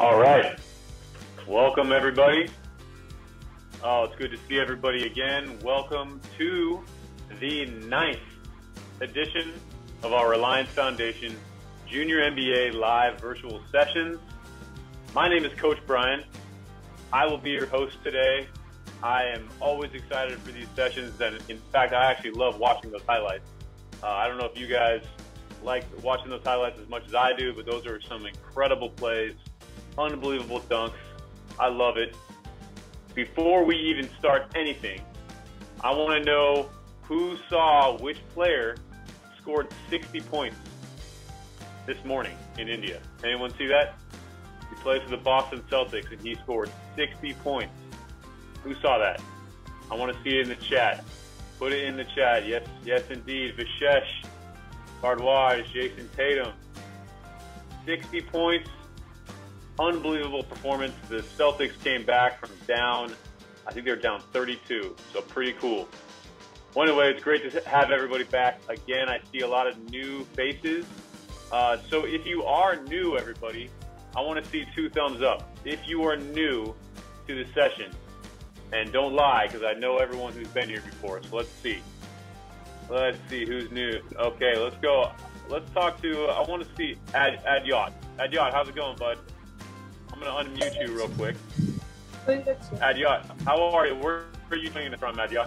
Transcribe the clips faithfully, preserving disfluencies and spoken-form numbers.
All right. Welcome, everybody. Oh, it's good to see everybody again. Welcome to the ninth edition of our Reliance Foundation Junior N B A Live Virtual Sessions. My name is Coach Brian. I will be your host today. I am always excited for these sessions, and in fact, I actually love watching those highlights. Uh, I don't know if you guys like watching those highlights as much as I do, but those are some incredible plays, unbelievable dunks. I love it. Before we even start anything, I want to know who saw which player scored sixty points this morning in India. Anyone see that? He plays for the Boston Celtics, and he scored sixty points. Who saw that? I want to see it in the chat. Put it in the chat. Yes, yes, indeed. Vishesh, Bardwaj, Jason Tatum. sixty points. Unbelievable performance. The Celtics came back from down, I think they were down thirty-two, so pretty cool. Well, anyway, it's great to have everybody back. Again, I see a lot of new faces. Uh, so if you are new, everybody, I want to see two thumbs up. If you are new to the session, and don't lie, because I know everyone who's been here before, so let's see. Let's see who's new. Okay, let's go. Let's talk to, uh, I want to see Ad, Adyot. Adyot, how's it going, bud? I'm going to unmute you real quick. Adyot, how are you? Where are you joining from, Adyot?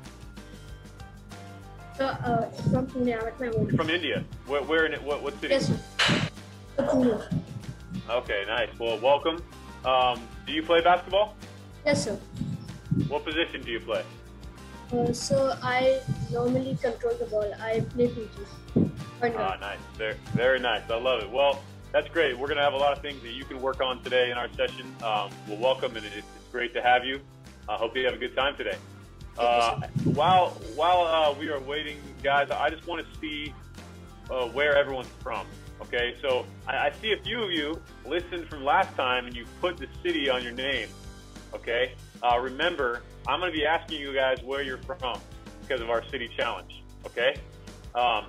So, uh, from India. You're from India. Where, where in it? What, what city? Yes, sir. Okay, nice. Well, welcome. Um, do you play basketball? Yes, sir. What position do you play? Uh, so I normally control the ball. I play P G. Ah, nice. Very, very nice. I love it. Well, that's great. We're going to have a lot of things that you can work on today in our session. Um, we'll welcome, and it's, it's great to have you. I uh, hope you have a good time today. Uh, while while uh, we are waiting, guys, I just want to see uh, where everyone's from. Okay, so I, I see a few of you listened from last time, and you put the city on your name. Okay, uh, remember, I'm going to be asking you guys where you're from because of our city challenge. Okay, um,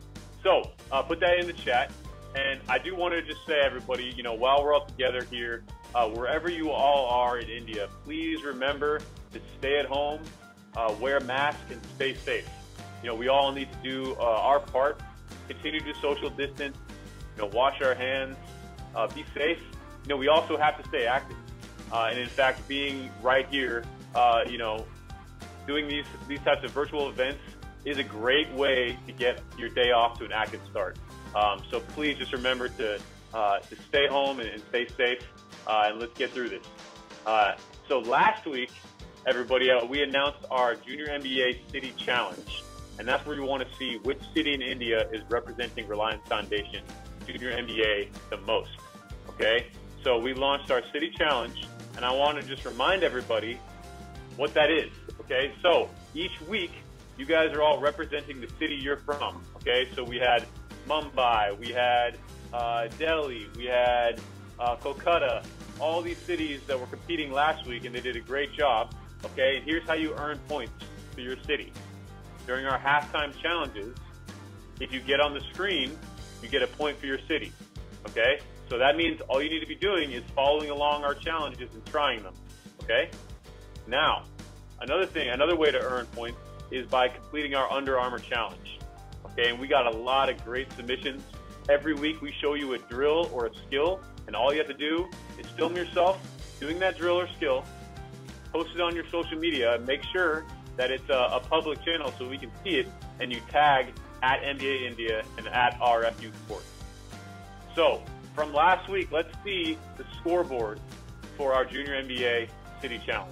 so uh, put that in the chat. And I do want to just say, everybody, you know, while we're all together here, uh, wherever you all are in India, please remember to stay at home, uh, wear masks, and stay safe. You know, we all need to do uh, our part, continue to social distance, you know, wash our hands, uh, be safe. You know, we also have to stay active. Uh, and in fact, being right here, uh, you know, doing these, these types of virtual events is a great way to get your day off to an active start. Um, so please just remember to, uh, to stay home and, and stay safe, uh, and let's get through this. Uh, so last week, everybody, uh, we announced our Junior N B A City Challenge, and that's where we want to see which city in India is representing Reliance Foundation Junior N B A the most, okay? So we launched our City Challenge, and I want to just remind everybody what that is, okay? So each week, you guys are all representing the city you're from, okay? So we had Mumbai, we had uh, Delhi, we had uh, Kolkata, all these cities that were competing last week, and they did a great job, okay? And here's how you earn points for your city. During our halftime challenges, if you get on the screen, you get a point for your city, okay? So that means all you need to be doing is following along our challenges and trying them, okay? Now, another thing, another way to earn points is by completing our Under Armour challenge. Okay, and we got a lot of great submissions. Every week we show you a drill or a skill, and all you have to do is film yourself doing that drill or skill, post it on your social media, and make sure that it's a, a public channel so we can see it, and you tag at N B A India and at R F U Sports. So, from last week, let's see the scoreboard for our Junior N B A City Challenge.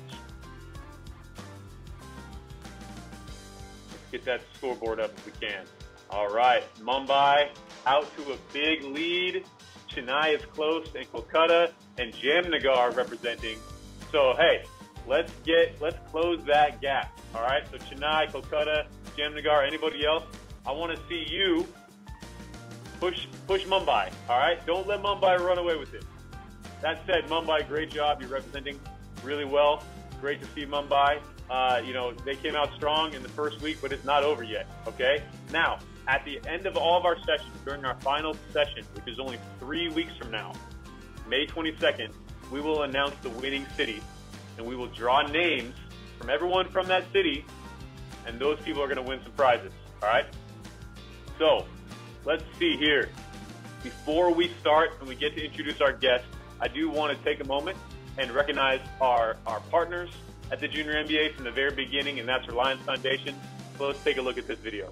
Let's get that scoreboard up if we can. All right, Mumbai out to a big lead. Chennai is close, and Kolkata and Jamnagar representing. So hey, let's get let's close that gap. All right, so Chennai, Kolkata, Jamnagar, anybody else? I want to see you push push Mumbai. All right, don't let Mumbai run away with it. That said, Mumbai, great job. You're representing really well. Great to see Mumbai. Uh, you know, they came out strong in the first week, but it's not over yet, okay? Now, at the end of all of our sessions, during our final session, which is only three weeks from now, May twenty-second, we will announce the winning city, and we will draw names from everyone from that city, and those people are going to win some prizes, all right? So, let's see here. Before we start and we get to introduce our guests, I do want to take a moment and recognize our, our partners at the Junior N B A from the very beginning, and that's Reliance Foundation. So let's take a look at this video.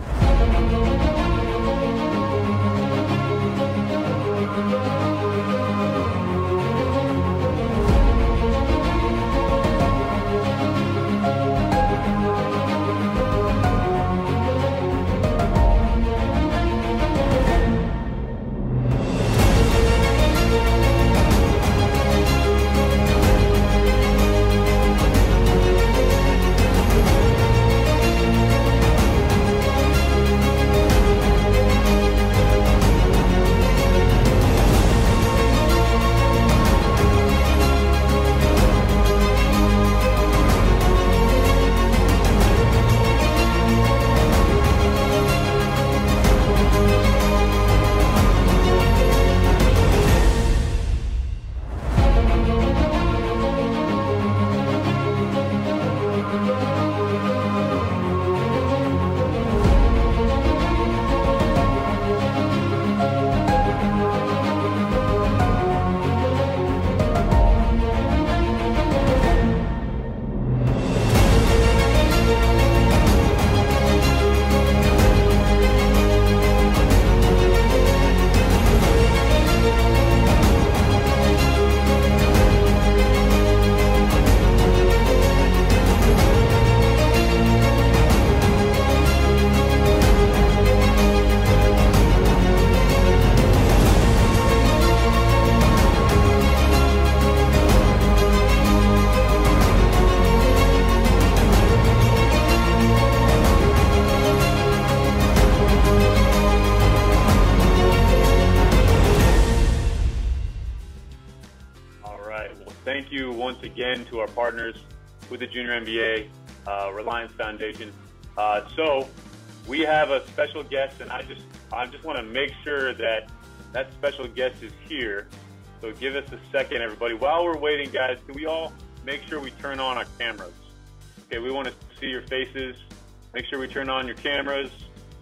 Thank you once again to our partners with the Junior N B A, uh, Reliance Foundation. Uh, so we have a special guest, and I just I just want to make sure that that special guest is here. So give us a second, everybody. While we're waiting, guys, can we all make sure we turn on our cameras? Okay, we want to see your faces. Make sure we turn on your cameras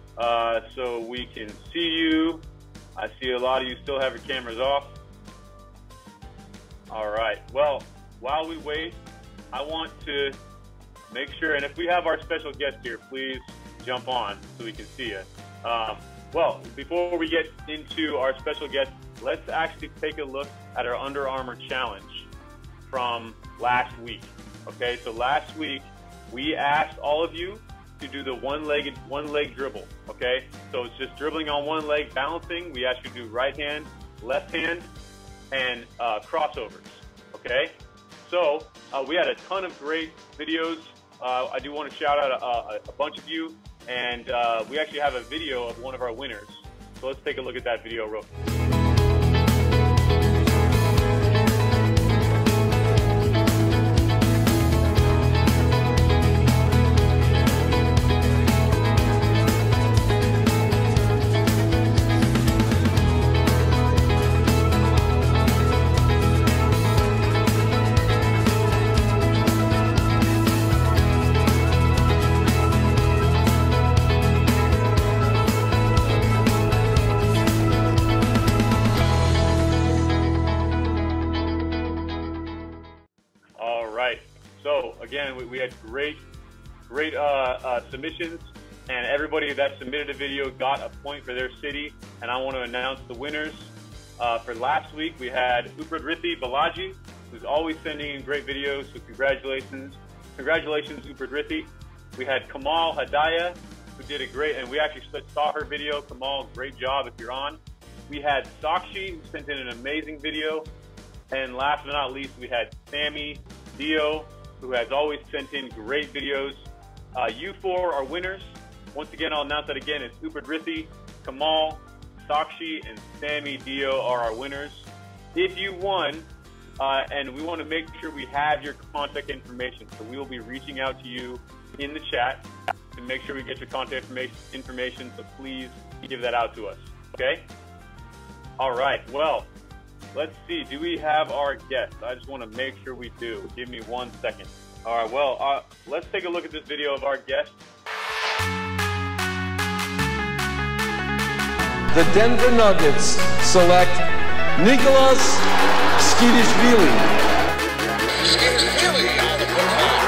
uh, so we can see you. I see a lot of you still have your cameras off. All right. Well, while we wait, I want to make sure, and if we have our special guest here, please jump on so we can see you. Um, well, before we get into our special guest, let's actually take a look at our Under Armour challenge from last week. Okay, so last week we asked all of you to do the one-legged, one-leg dribble. Okay, so it's just dribbling on one leg, balancing. We asked you to do right hand, left hand, and uh, crossovers, okay? So uh, we had a ton of great videos. Uh, I do want to shout out a, a, a bunch of you, and uh, we actually have a video of one of our winners. So let's take a look at that video real quick. So again, we, we had great, great uh, uh, submissions, and everybody that submitted a video got a point for their city. And I want to announce the winners. Uh, for last week, we had Upradrithi Balaji, who's always sending in great videos. So congratulations, congratulations, Upradrithi. We had Kamal Hadaya, who did a great, and we actually saw her video. Kamal, great job if you're on. We had Sakshi, who sent in an amazing video. And last but not least, we had Sammy Dio, who has always sent in great videos. Uh, you four are winners. Once again, I'll announce that again. It's Upradrithi, Kamal, Sakshi, and Sammy Dio are our winners. If you won, uh, and we want to make sure we have your contact information, so we will be reaching out to you in the chat to make sure we get your contact information, so please give that out to us, okay? All right, well, let's see. Do we have our guest? I just want to make sure we do. Give me one second. All right, well, uh, let's take a look at this video of our guest. The Denver Nuggets select Nicolas Tskitishvili. Tskitishvili on the football.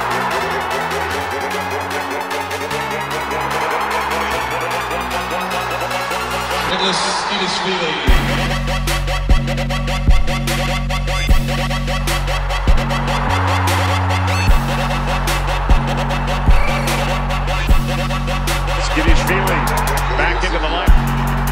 Nicolas Tskitishvili. Tskitishvili back into the line.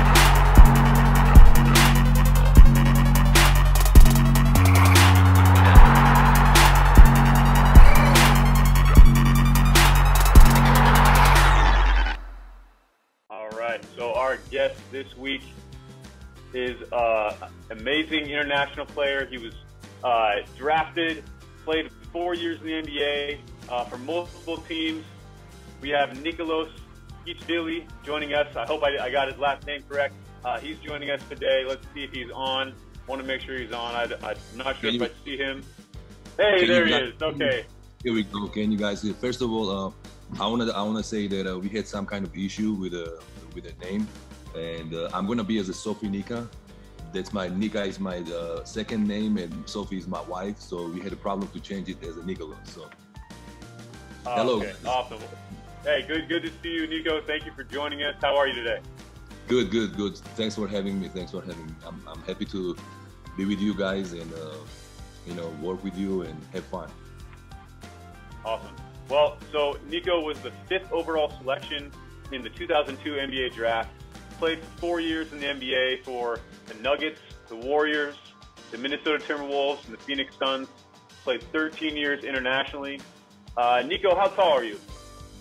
All right, so our guest this week is uh, amazing international player. He was uh, drafted, played four years in the N B A uh, for multiple teams. We have Nicolas Tskitishvili joining us. I hope I, I got his last name correct. Uh, he's joining us today. Let's see if he's on. Want to make sure he's on. I, I'm not sure Can if you, I see him. Hey, there he is. Okay. Here we go. Can you guys see? First of all, uh, I want to I want to say that uh, we had some kind of issue with a with a name, and uh, I'm gonna be as a Sophie Nika. That's my Nika is my uh, second name, and Sophie is my wife. So we had a problem to change it as a Nicolas. So Oh, hello. Okay, awesome. Hey, good, good to see you, Nico. Thank you for joining us. How are you today? Good, good, good. Thanks for having me. Thanks for having me. I'm I'm happy to be with you guys and uh, you know work with you and have fun. Awesome. Well, so Nico was the fifth overall selection in the two thousand two N B A draft. Played for four years in the N B A for the Nuggets, the Warriors, the Minnesota Timberwolves, and the Phoenix Suns. Played thirteen years internationally. Uh, Nico, how tall are you?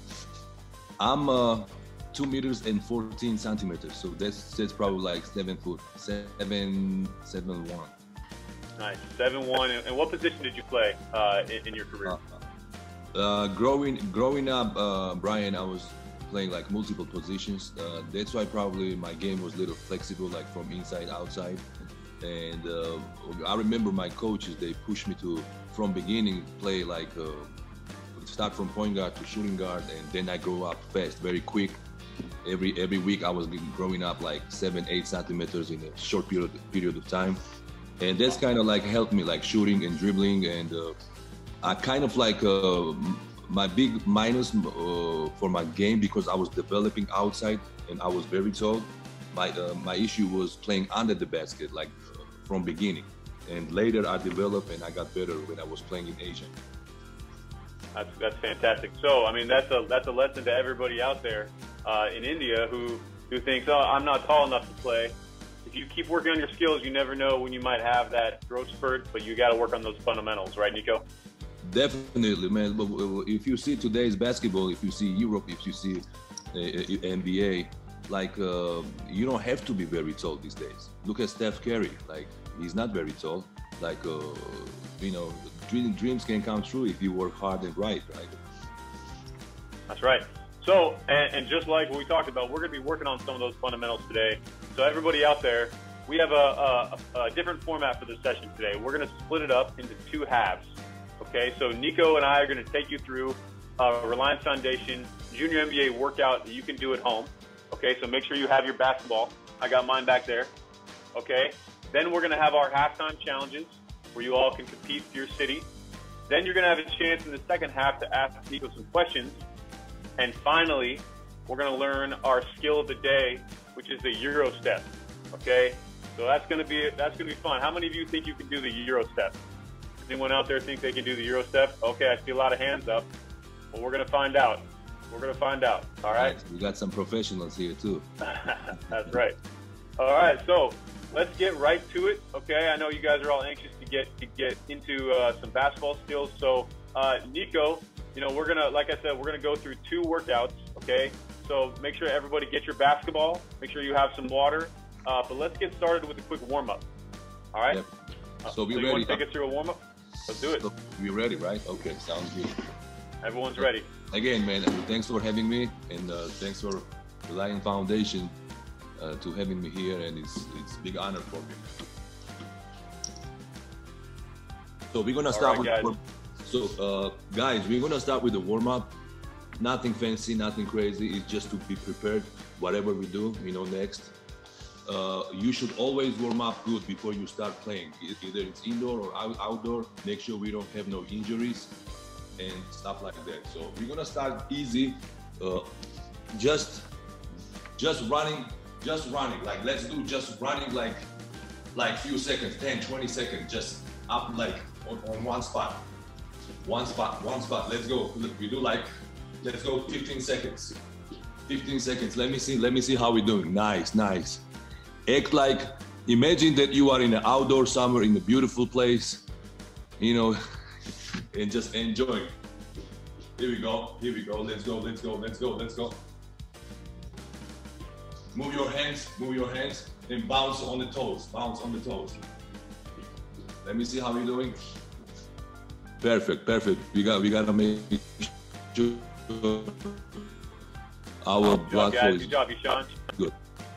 I'm uh, two meters and fourteen centimeters, so that's that's probably like seven foot, seven, seven one. Nice, seven one. And what position did you play uh, in, in your career? Uh, uh, growing growing up, uh, Brian, I was playing like multiple positions. Uh, that's why probably my game was a little flexible, like from inside outside. And uh, I remember my coaches, they pushed me to from beginning play like. Uh, Start from point guard to shooting guard, and then I grow up fast, very quick. Every every week I was growing up like seven, eight centimeters in a short period period of time, and that's kind of like helped me like shooting and dribbling. And uh, I kind of like uh, my big minus uh, for my game because I was developing outside and I was very tall. My uh, my issue was playing under the basket, like uh, from beginning, and later I developed and I got better when I was playing in Asia. That's, that's fantastic. So, I mean, that's a that's a lesson to everybody out there uh, in India who who thinks, oh, I'm not tall enough to play. If you keep working on your skills, you never know when you might have that growth spurt, but you got to work on those fundamentals, right, Nico? Definitely, man. But if you see today's basketball, if you see Europe, if you see uh, N B A, like uh, you don't have to be very tall these days. Look at Steph Curry. Like he's not very tall. Like uh, you know, dreams can come true if you work hard and right, right? That's right. So, and, and just like what we talked about, we're going to be working on some of those fundamentals today. So everybody out there, we have a, a, a different format for this session today. We're going to split it up into two halves. Okay, so Nico and I are going to take you through a Reliance Foundation Junior N B A workout that you can do at home. Okay, so make sure you have your basketball. I got mine back there. Okay, then we're going to have our halftime challenges where you all can compete for your city. Then you're going to have a chance in the second half to ask Nico some questions. And finally, we're going to learn our skill of the day, which is the Euro step. Okay, so that's going to be that's going to be fun. How many of you think you can do the Euro step? Anyone out there think they can do the Euro step? Okay, I see a lot of hands up. Well, we're going to find out. We're going to find out. All right. We got some professionals here too. That's right. All right, so let's get right to it. Okay, I know you guys are all anxious to get to get into uh, some basketball skills. So, uh, Nico, you know, we're gonna, like I said, we're gonna go through two workouts. Okay, so make sure everybody get your basketball. Make sure you have some water. Uh, but let's get started with a quick warm up. All right. Yep. Uh, So we so you ready? want to take us through a warm up? Let's do it. So we ready, right? Okay, sounds good. Everyone's ready. Again, man, thanks for having me, and uh, thanks for Reliance Foundation uh, to having me here, and it's it's a big honor for me. So we're gonna start right, with. So uh, guys, we're gonna start with the warm up. Nothing fancy, nothing crazy. It's just to be prepared. Whatever we do, you know, next. Uh, you should always warm up good before you start playing. Either it's indoor or out outdoor. Make sure we don't have no injuries and stuff like that. So we're gonna start easy. Uh, just, just running, just running. Like let's do just running like, like few seconds, ten, twenty seconds, just up like on, on one spot, one spot, one spot. Let's go. We do like, let's go fifteen seconds. fifteen seconds. Let me see. Let me see how we're doing. Nice, nice. Act like, imagine that you are in an outdoor summer in a beautiful place, you know, and just enjoy. Here we go, here we go, let's go, let's go, let's go, let's go. Move your hands, move your hands, and bounce on the toes, bounce on the toes. Let me see how you're doing. Perfect, perfect. We got, we gotta make sure our blood flow is good job, Ishan. Good.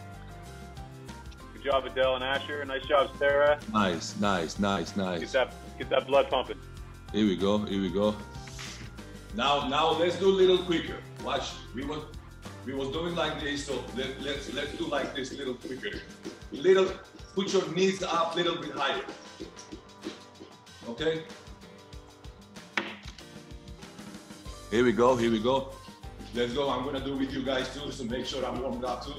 Good job, Adele and Asher. Nice job, Sarah. Nice, nice, nice, nice. Get that, get that blood pumping. Here we go, here we go. Now, now let's do a little quicker. Watch, we was, we was doing like this, so let, let's let's do like this, little quicker. Little, put your knees up a little bit higher. Okay? Here we go, here we go. Let's go, I'm gonna do with you guys too, so make sure I'm warmed up too.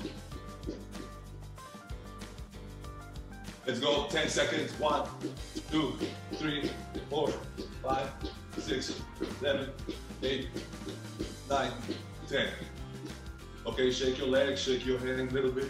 Let's go, ten seconds. One, two, three, four, five, six, seven, eight, nine, ten. Okay, shake your legs, shake your hand a little bit.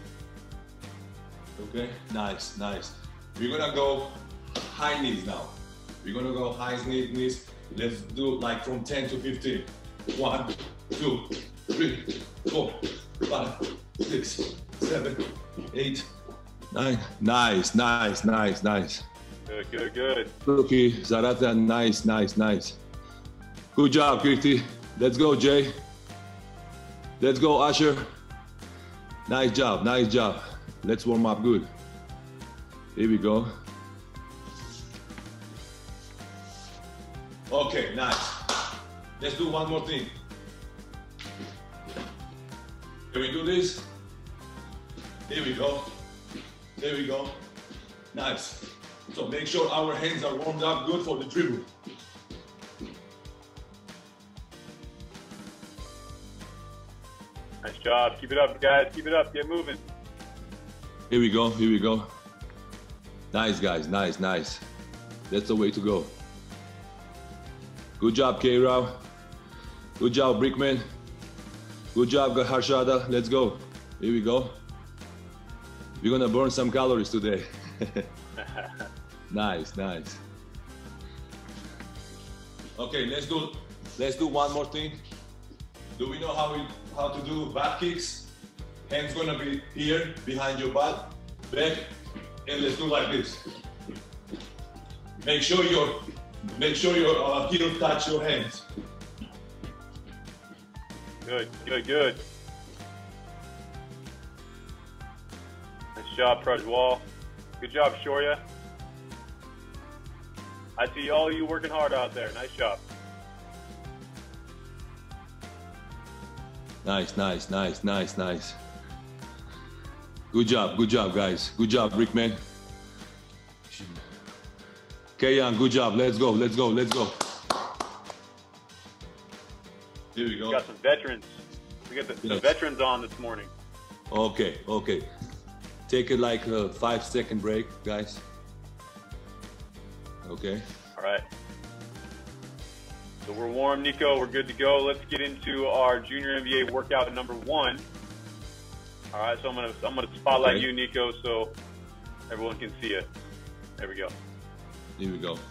Okay, nice, nice. We're gonna go high knees now. We're gonna go high knees, knees. Let's do like from ten to fifteen. One, two, three, four, five, six, seven, eight, nine. Nice, nice, nice, nice. Good, good, good. Okay, Zarata, nice, nice, nice. Good job, Kirti. Let's go, Jay. Let's go, Asher. Nice job, nice job. Let's warm up good. Here we go. Okay, nice. Let's do one more thing. Can we do this? Here we go. There we go. Nice. So make sure our hands are warmed up good for the dribble. Nice job. Keep it up, guys. Keep it up. Get moving. Here we go. Here we go. Nice, guys. Nice, nice. That's the way to go. Good job, K-Rao. Good job, Brickman. Good job, Harshada. Let's go. Here we go. We're gonna burn some calories today. Nice, nice. Okay, let's do let's do one more thing. Do we know how we how to do back kicks? Hands gonna be here behind your butt, back, and let's do like this. Make sure your make sure your uh, heels touch your hands. Good, good, good. Nice job, Prajwal. Good job, Shoria. I see all of you working hard out there. Nice job. Nice, nice, nice, nice, nice. Good job, good job, guys. Good job, Rickman. Kayan, good job. Let's go, let's go, let's go. Here we go. We got some veterans. We got the, Yes. the veterans on this morning. Okay, okay. Take it like a five second break, guys. Okay. All right. So we're warm, Nico. We're good to go. Let's get into our Junior N B A workout number one. All right. So I'm gonna I'm gonna spotlight Okay. you, Nico, so everyone can see it. There we go. Here we go.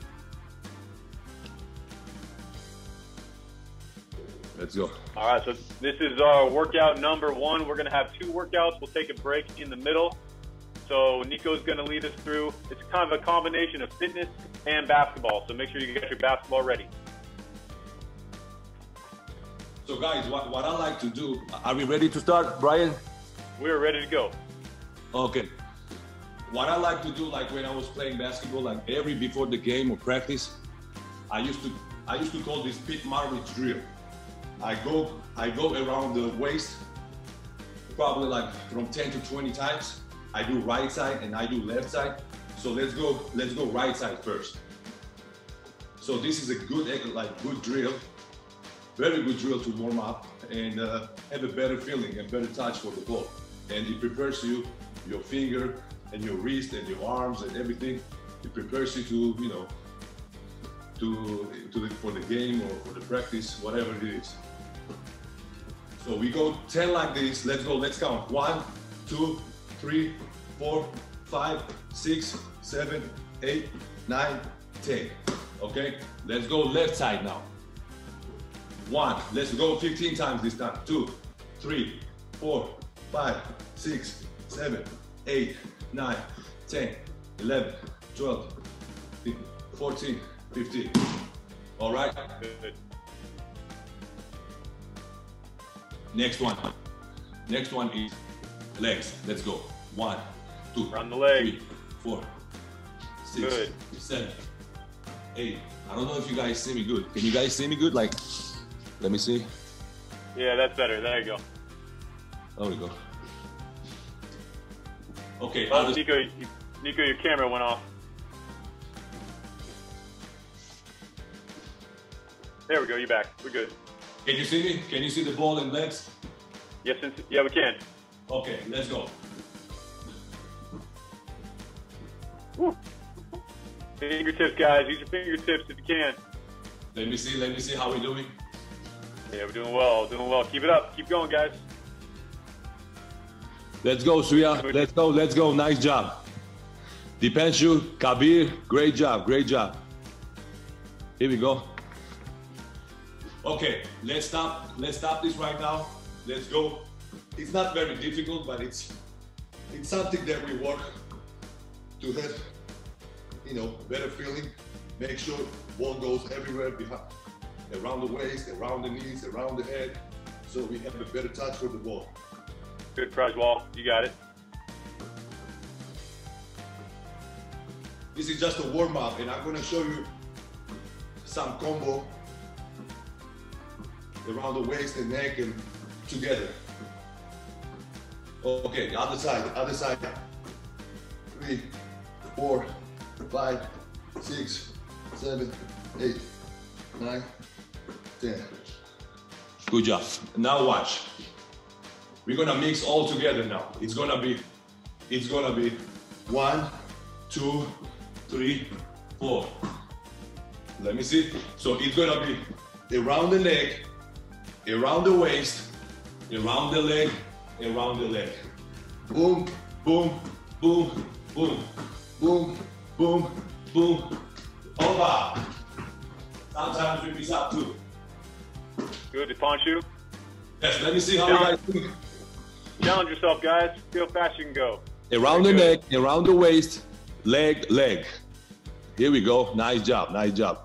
Let's go. All right. So this is our workout number one. We're gonna have two workouts. We'll take a break in the middle. So Nico's gonna lead us through. It's kind of a combination of fitness and basketball. So make sure you get your basketball ready. So guys, what, what I like to do, are we ready to start, Brian? We're ready to go. Okay. what I like to do, like when I was playing basketball, like every before the game or practice, I used to I used to call this Pete Maravich drill. I go I go around the waist, probably like from ten to twenty times. I do right side and I do left side. So let's go let's go right side first. So this is a good like good drill, very good drill to warm up and uh, have a better feeling and better touch for the ball. And it prepares you, your finger and your wrist and your arms and everything. It prepares you to, you know, to, to the, for the game or for the practice, whatever it is. So we go ten like this. Let's go, let's count. One, two, three, four, five, six, seven, eight, nine, ten. Okay, let's go left side now. One, let's go fifteen times this time. Two, three, four, five, six, seven, eight, nine, ten, eleven, twelve, fourteen, fifteen. All right. Good. Next one. Next one is legs. Let's go. One, two, Run the leg. three, four, six, Good. seven, eight. I don't know if you guys see me good. Can you guys see me good? Like, let me see. Yeah, that's better. There you go. There we go. Okay. Oh, other- Nico, you, Nico, your camera went off. There we go. You're back. We're good. Can you see me? Can you see the ball and legs? Yes, and- yeah, we can. Okay, let's go. Fingertips, guys. Use your fingertips if you can. Let me see. Let me see how we're doing. Yeah, we're doing well. Doing well. Keep it up. Keep going, guys. Let's go, Suya. Let's go. Let's go. Nice job. Dipanshu, Kabir, great job. Great job. Here we go. Okay, let's stop. Let's stop this right now. Let's go. It's not very difficult, but it's it's something that we work to have, you know, better feeling. Make sure ball goes everywhere behind, around the waist, around the knees, around the head, so we have a better touch for the ball. Good, Prajwal. You got it. This is just a warm up, and I'm gonna show you some combo around the waist and neck and together. Okay, the other side, the other side. Three, four, five, six, seven, eight, nine, ten. Good job. Now watch. We're gonna mix all together now. It's gonna be, it's gonna be one, two, three, four. Let me see. So it's gonna be around the neck, around the waist, around the leg, around the leg. Boom, boom, boom, boom, boom, boom, boom. Over. Sometimes we miss out too. Good. Dipanshu. Yes, let me see how you guys do. Challenge yourself, guys. See how fast you can go. Around the Very neck, around the waist, leg, leg. Here we go. Nice job, nice job.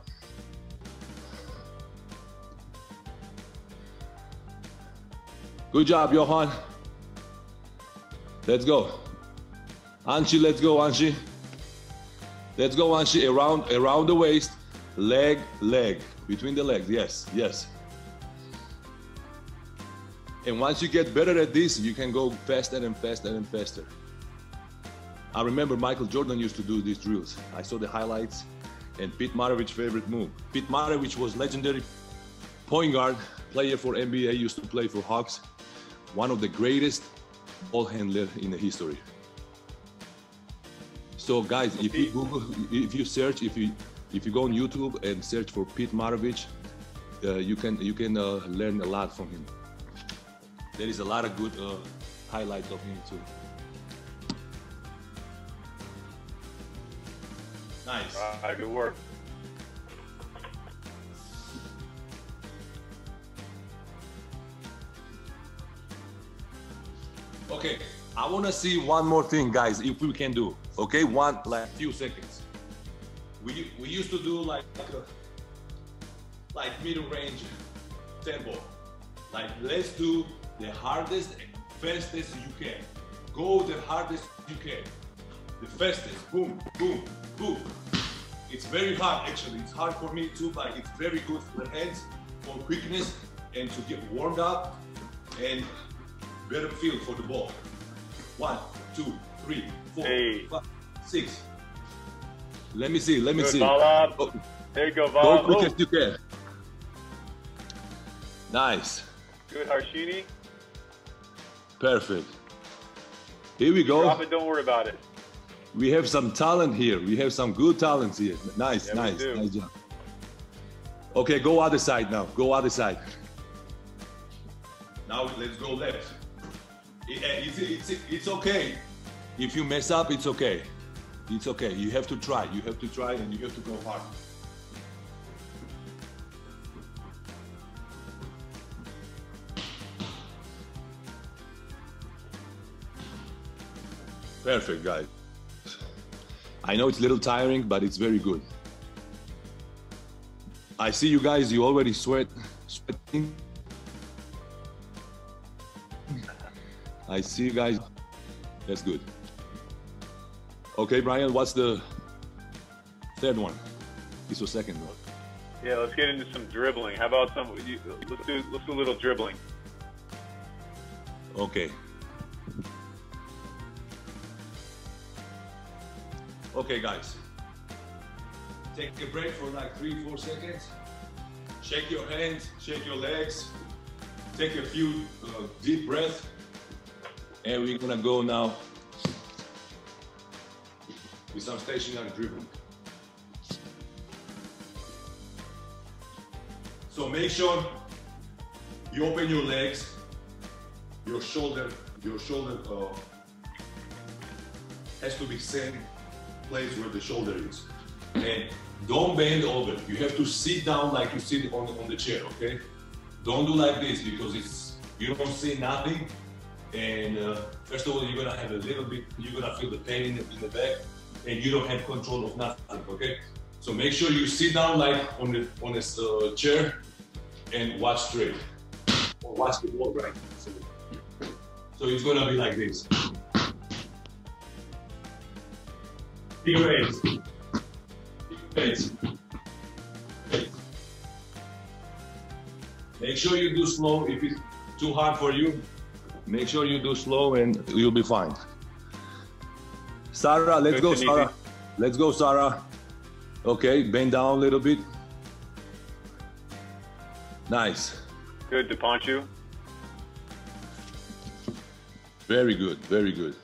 Good job, Johan. Let's go. Anshi, let's go, Anshi. Let's go, Anshi. Around, around the waist, leg, leg. Between the legs, yes, yes. And once you get better at this, you can go faster and faster and faster. I remember Michael Jordan used to do these drills. I saw the highlights, and Pete Maravich's favorite move. Pete Maravich was legendary point guard, player for N B A, used to play for Hawks. One of the greatest ball handler in the history. So guys, if you Google, if you search, if you if you go on YouTube and search for Pete Maravich, uh, you can you can uh, learn a lot from him. There is a lot of good uh, highlights of him too. Nice. All right, good work. Okay, I want to see one more thing, guys, if we can do. Okay, one like few seconds. We we used to do like a, like middle range tempo. Like let's do the hardest, fastest you can. Go the hardest you can. the fastest. Boom, boom, boom. It's very hard actually. It's hard for me too, but it's very good for the hands, for quickness, and to get warmed up and better feel for the ball. One, two, three, four, Hey. five, six. Let me see, let me Good, see. ball up. Go, There you go, go Bob. quick Oh, as you can. Nice, good, Harshini. perfect. Here we go. Drop it, don't worry about it. We have some talent here. We have some good talents here. Nice, Yeah, we nice, do. nice job. Okay, go other side now. Go other side. Now let's go left. It- It's, it's, it's okay. If you mess up, it's okay. It's okay. You have to try. You have to try and you have to go hard. Perfect, guys. I know it's a little tiring, but it's very good. I see you guys, you already sweat, sweating. I see you guys. That's good. Okay, Brian, what's the third one? This was second one. Yeah, let's get into some dribbling. How about some? You, let's do let's do a little dribbling. Okay. Okay, guys. Take a break for like three, four seconds. Shake your hands, shake your legs. Take a few uh, deep breaths. And we're gonna go now with some stationary dribbling. So make sure you open your legs, your shoulder, your shoulder uh, has to be same place where the shoulder is. And don't bend over. You have to sit down like you sit on, on the chair, okay? Don't do like this because it's you don't see nothing. And uh, first of all, you're gonna have a little bit, you're gonna feel the pain in the, in the back, and you don't have control of nothing, okay? So make sure you sit down like on the on this uh, chair and watch straight, or watch the ball right. So, so it's gonna be like this. Figure eight. Figure eight. Eight. Make sure you do slow. If it's too hard for you, make sure you do slow and you'll be fine. Sarah, let's Good, go, Tanisi. Sarah. Let's go, Sarah. Okay, bend down a little bit. Nice. Good, DePonchu. Very good, very good.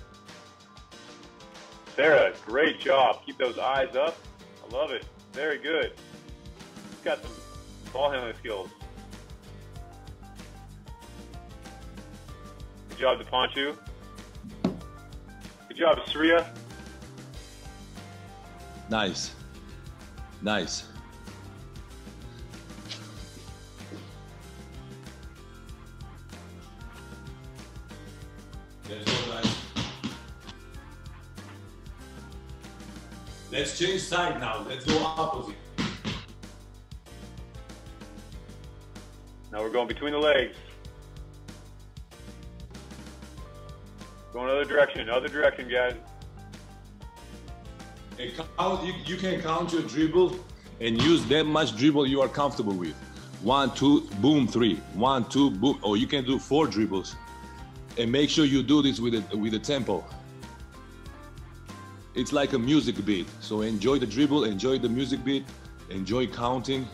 Sarah, great job. Keep those eyes up. I love it. Very good. She's got some ball handling skills. Good job, DePonchu. Good job, Sriya. Nice. Nice. Let's go, guys. Let's change side now. Let's go opposite. Now we're going between the legs. Going other direction, other direction, guys. And count, you, you can count your dribble and use that much dribble you are comfortable with. One, two, boom, three. One, two, boom. Or you can do four dribbles. And make sure you do this with a, with a tempo. It's like a music beat. So enjoy the dribble, enjoy the music beat, enjoy counting.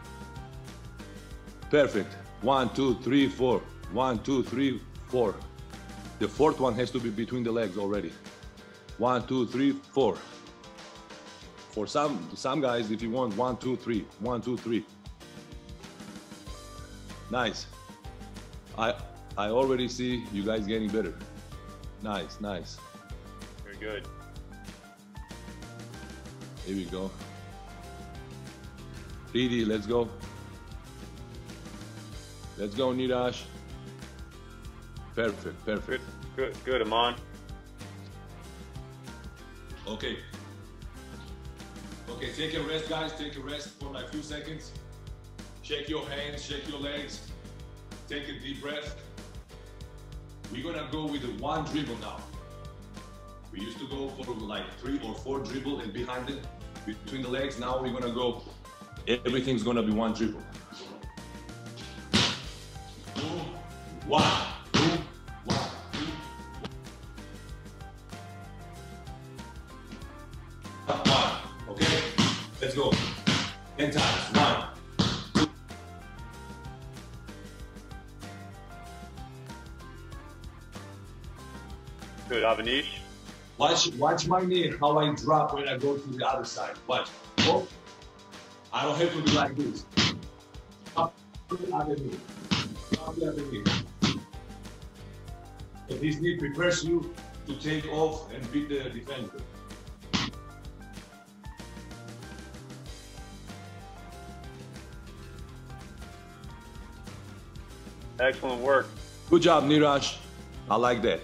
Perfect. One, two, three, four. One, two, three, four. The fourth one has to be between the legs already. One, two, three, four. For some some guys, if you want one, two, three, one, two, three. Nice. I I already see you guys getting better. Nice, nice. Very good. Here we go. three D, let's go. Let's go, Niraj. Perfect, perfect. Good, good, good, Aman. Okay. Okay, take a rest, guys. Take a rest for like a few seconds. Shake your hands, shake your legs. Take a deep breath. We're gonna go with the one dribble now. We used to go for like three or four dribble and behind it, between the legs. Now we're gonna go, everything's gonna be one dribble. Two, one, two, one, two. One, okay? Let's go. Ten times, one. Good, Avanish. Watch, watch my knee, how I drop when I go to the other side. Watch. Oh, I don't have to be like this. Up to the other knee. Up the other knee. So this knee prepares you to take off and beat the defender. Excellent work. Good job, Niraj. I like that.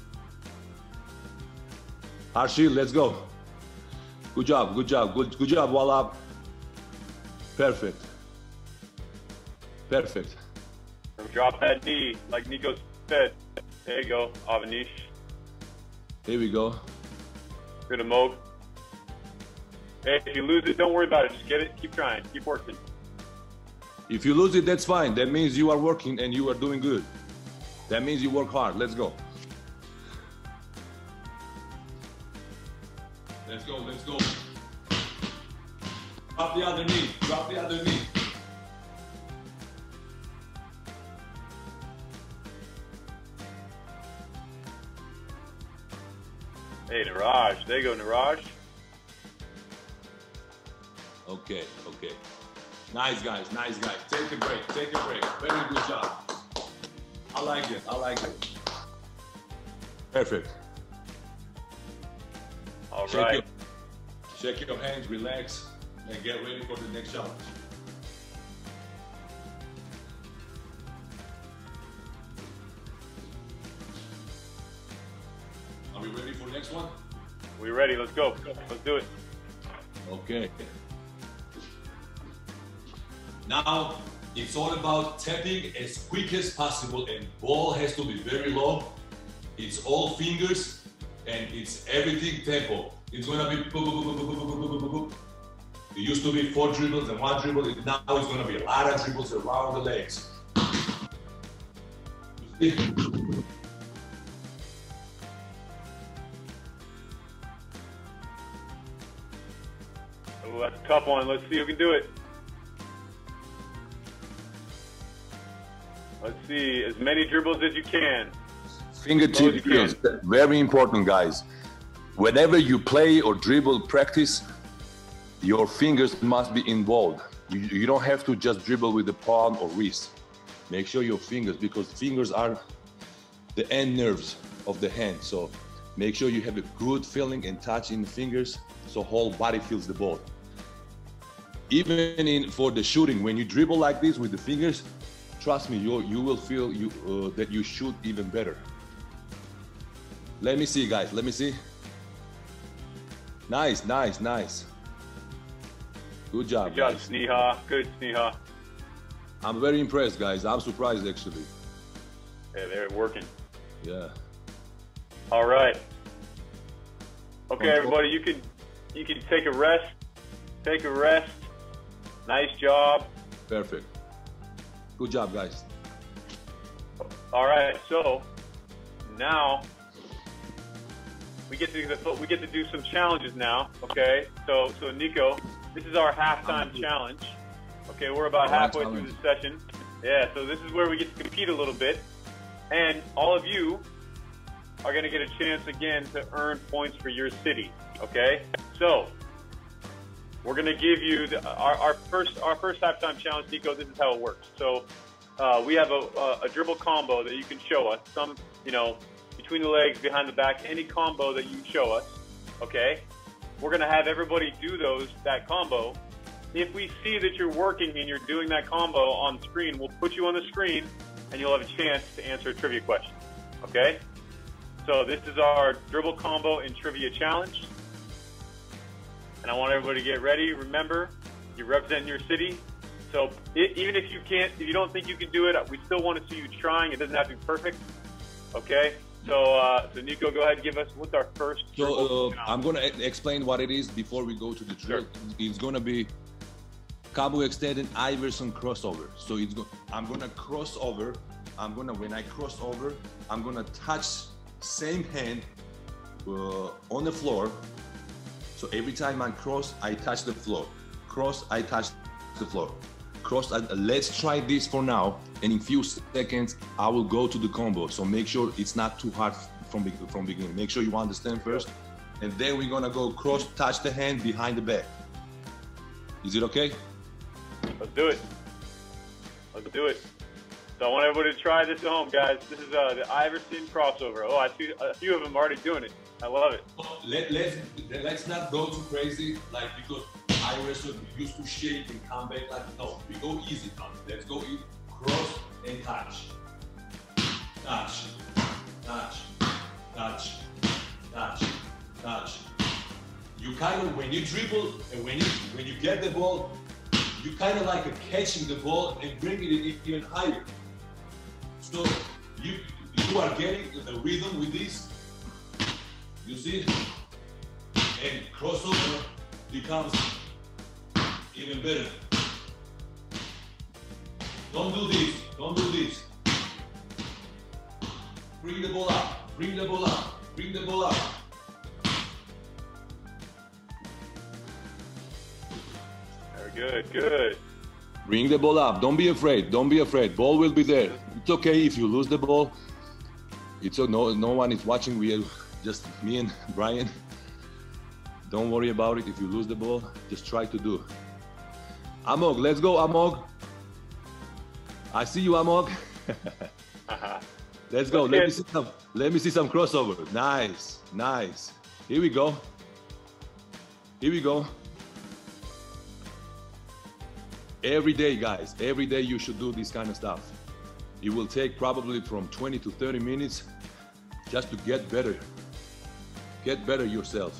Arshil, let's go. Good job, good job, good, good job, Wallab. Perfect. Perfect. Drop that knee, like Nico said. There you go, Avanish. Here we go. Good to Moog. Hey, if you lose it, don't worry about it. Just get it, keep trying, keep working. If you lose it, that's fine. That means you are working and you are doing good. That means you work hard. Let's go. Let's go, let's go. Drop the other knee, drop the other knee. Hey, Niraj. There you go, Niraj. Okay, okay. Nice guys, nice guys. Take a break, take a break. Very good job. I like it, I like it. Perfect. All Shake right. your, shake your hands, relax, and get ready for the next challenge. Are we ready for the next one? We ready? Let's go. Let's do it. Okay. Now, it's all about tapping as quick as possible, and ball has to be very low. It's all fingers, and it's everything tempo. It's gonna be boop, boop, boop, boop, boop, boop, boop, boop, boop. It used to be four dribbles and one dribble. Now it's gonna be a lot of dribbles around the legs. Oh, that's a tough one. Let's see who can do it. Let's see, as many dribbles as you can. Fingertip drills, very important, guys. Whenever you play or dribble practice, your fingers must be involved. You, you don't have to just dribble with the palm or wrist. Make sure your fingers, because fingers are the end nerves of the hand. So make sure you have a good feeling and touch in the fingers, so whole body feels the ball. Even in for the shooting, when you dribble like this with the fingers, trust me, you you will feel you uh, that you shoot even better. Let me see, guys. Let me see. Nice, nice, nice. Good job, Good job, guys. Sneha. Good, Sneha. I'm very impressed, guys. I'm surprised, actually. Yeah, they're working. Yeah. All right. Okay, everybody, you can you can take a rest. Take a rest. Nice job. Perfect. Good job, guys. All right, so now we get to we get to do some challenges now. Okay, so so Nico, this is our halftime challenge. Okay, we're about halfway through the session. Yeah, so this is where we get to compete a little bit, and all of you are going to get a chance again to earn points for your city. Okay, so we're going to give you the, our, our first our first halftime challenge, Nico. This is how it works. So uh, we have a, a, a dribble combo that you can show us. Some, you know, between the legs, behind the back, any combo that you show us. Okay, we're going to have everybody do those that combo. If we see that you're working and you're doing that combo on screen, we'll put you on the screen, and you'll have a chance to answer a trivia question. Okay. So this is our dribble combo and trivia challenge. And I want everybody to get ready. Remember, you represent your city. So it, even if you can't, if you don't think you can do it, we still want to see you trying. It doesn't have to be perfect. Okay? So, uh, so Nico, go ahead and give us what's our first. So uh, I'm gonna e- explain what it is before we go to the drill. Sure. It's gonna be Cabo extended Iverson crossover. So it's go- I'm gonna cross over. I'm gonna when I cross over, I'm gonna touch same hand uh, on the floor. So every time I cross, I touch the floor. Cross, I touch the floor. Cross. I, let's try this for now, and in few seconds I will go to the combo. So make sure it's not too hard from be- from beginning. Make sure you understand first, and then we're gonna go cross, touch the hand behind the back. Is it okay? Let's do it. Let's do it. So I want everybody to try this at home, guys. This is uh, the Iverson crossover. Oh, I see a few of them already doing it. I love it. Let, let's let's not go too crazy, like because Iverson used to shake and come back like no. We go easy now. Let's go easy. Cross and touch. Touch. Touch. Touch. Touch. Touch. You kind of when you dribble and when you when you get the ball, you kind of like a catching the ball and bringing it even higher. So you you are getting the rhythm with this. You see, and crossover becomes even better. Don't do this. Don't do this. Bring the ball up. Bring the ball up. Bring the ball up. Very good. Good. Bring the ball up. Don't be afraid. Don't be afraid. Ball will be there. It's okay if you lose the ball. It's no no one is watching. We are just me and Brian. Don't worry about it. If you lose the ball, just try to do. Amog, let's go, Amog. I see you, Amog. Let's go. Let me see some. Let me see some crossover. Nice, nice. Here we go. Here we go. Every day, guys. Every day you should do this kind of stuff. It will take probably from twenty to thirty minutes just to get better. Get better yourself.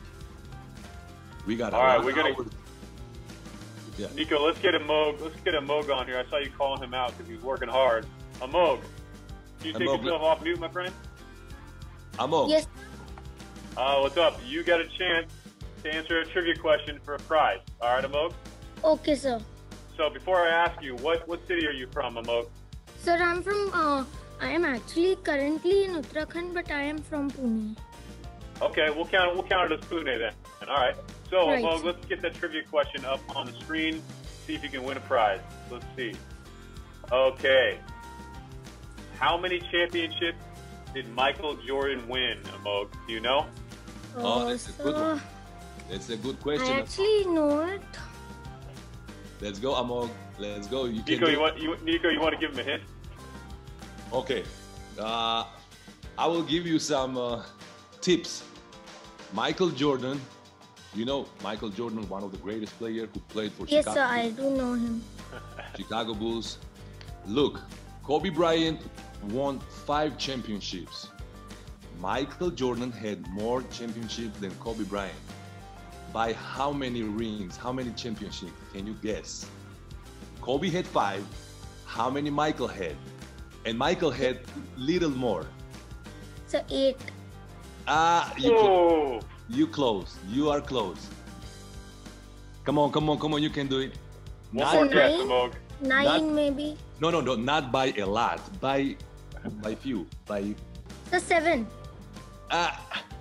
We got. All right, we're gonna. hours. Yeah. Nico, let's get a Moog. Let's get a Moog on here. I saw you calling him out because he's working hard. A Moog. Can you take Amog, yourself off mute, my friend? Amog. Yes. Uh, what's up? You got a chance to answer a trivia question for a prize. All right, Amog? Okay, sir. So before I ask you, what, what city are you from, Amog? Sir, I'm from, uh, I am actually currently in Uttarakhand, but I am from Pune. Okay, we'll count, we'll count it as Pune then. All right. So, Right. Amog, let's get that trivia question up on the screen. See if you can win a prize. Let's see. Okay. How many championships did Michael Jordan win, Amog? Do you know? Oh, Uh, that's a good sir, one. That's a good I question. actually know it. Let's go, Amog. Let's go. You can Nico, do you it. want you, Nico, you want to give him a hint? Okay. Uh, I will give you some uh, tips. Michael Jordan, you know Michael Jordan, one of the greatest players who played for Yes, Chicago, sir, I do know him. Chicago Bulls. Look, Kobe Bryant won five championships. Michael Jordan had more championships than Kobe Bryant. By how many rings? How many championships? Can you guess? Kobe had five. How many Michael had? And Michael had little more. So eight. Ah, you, clo- Oh, you close. You are close. Come on, come on, come on. You can do it. one Not- more nine? guess, Amog. Nine Not- maybe. no, no, no, not by a lot. By, by few. By. So seven. Ah,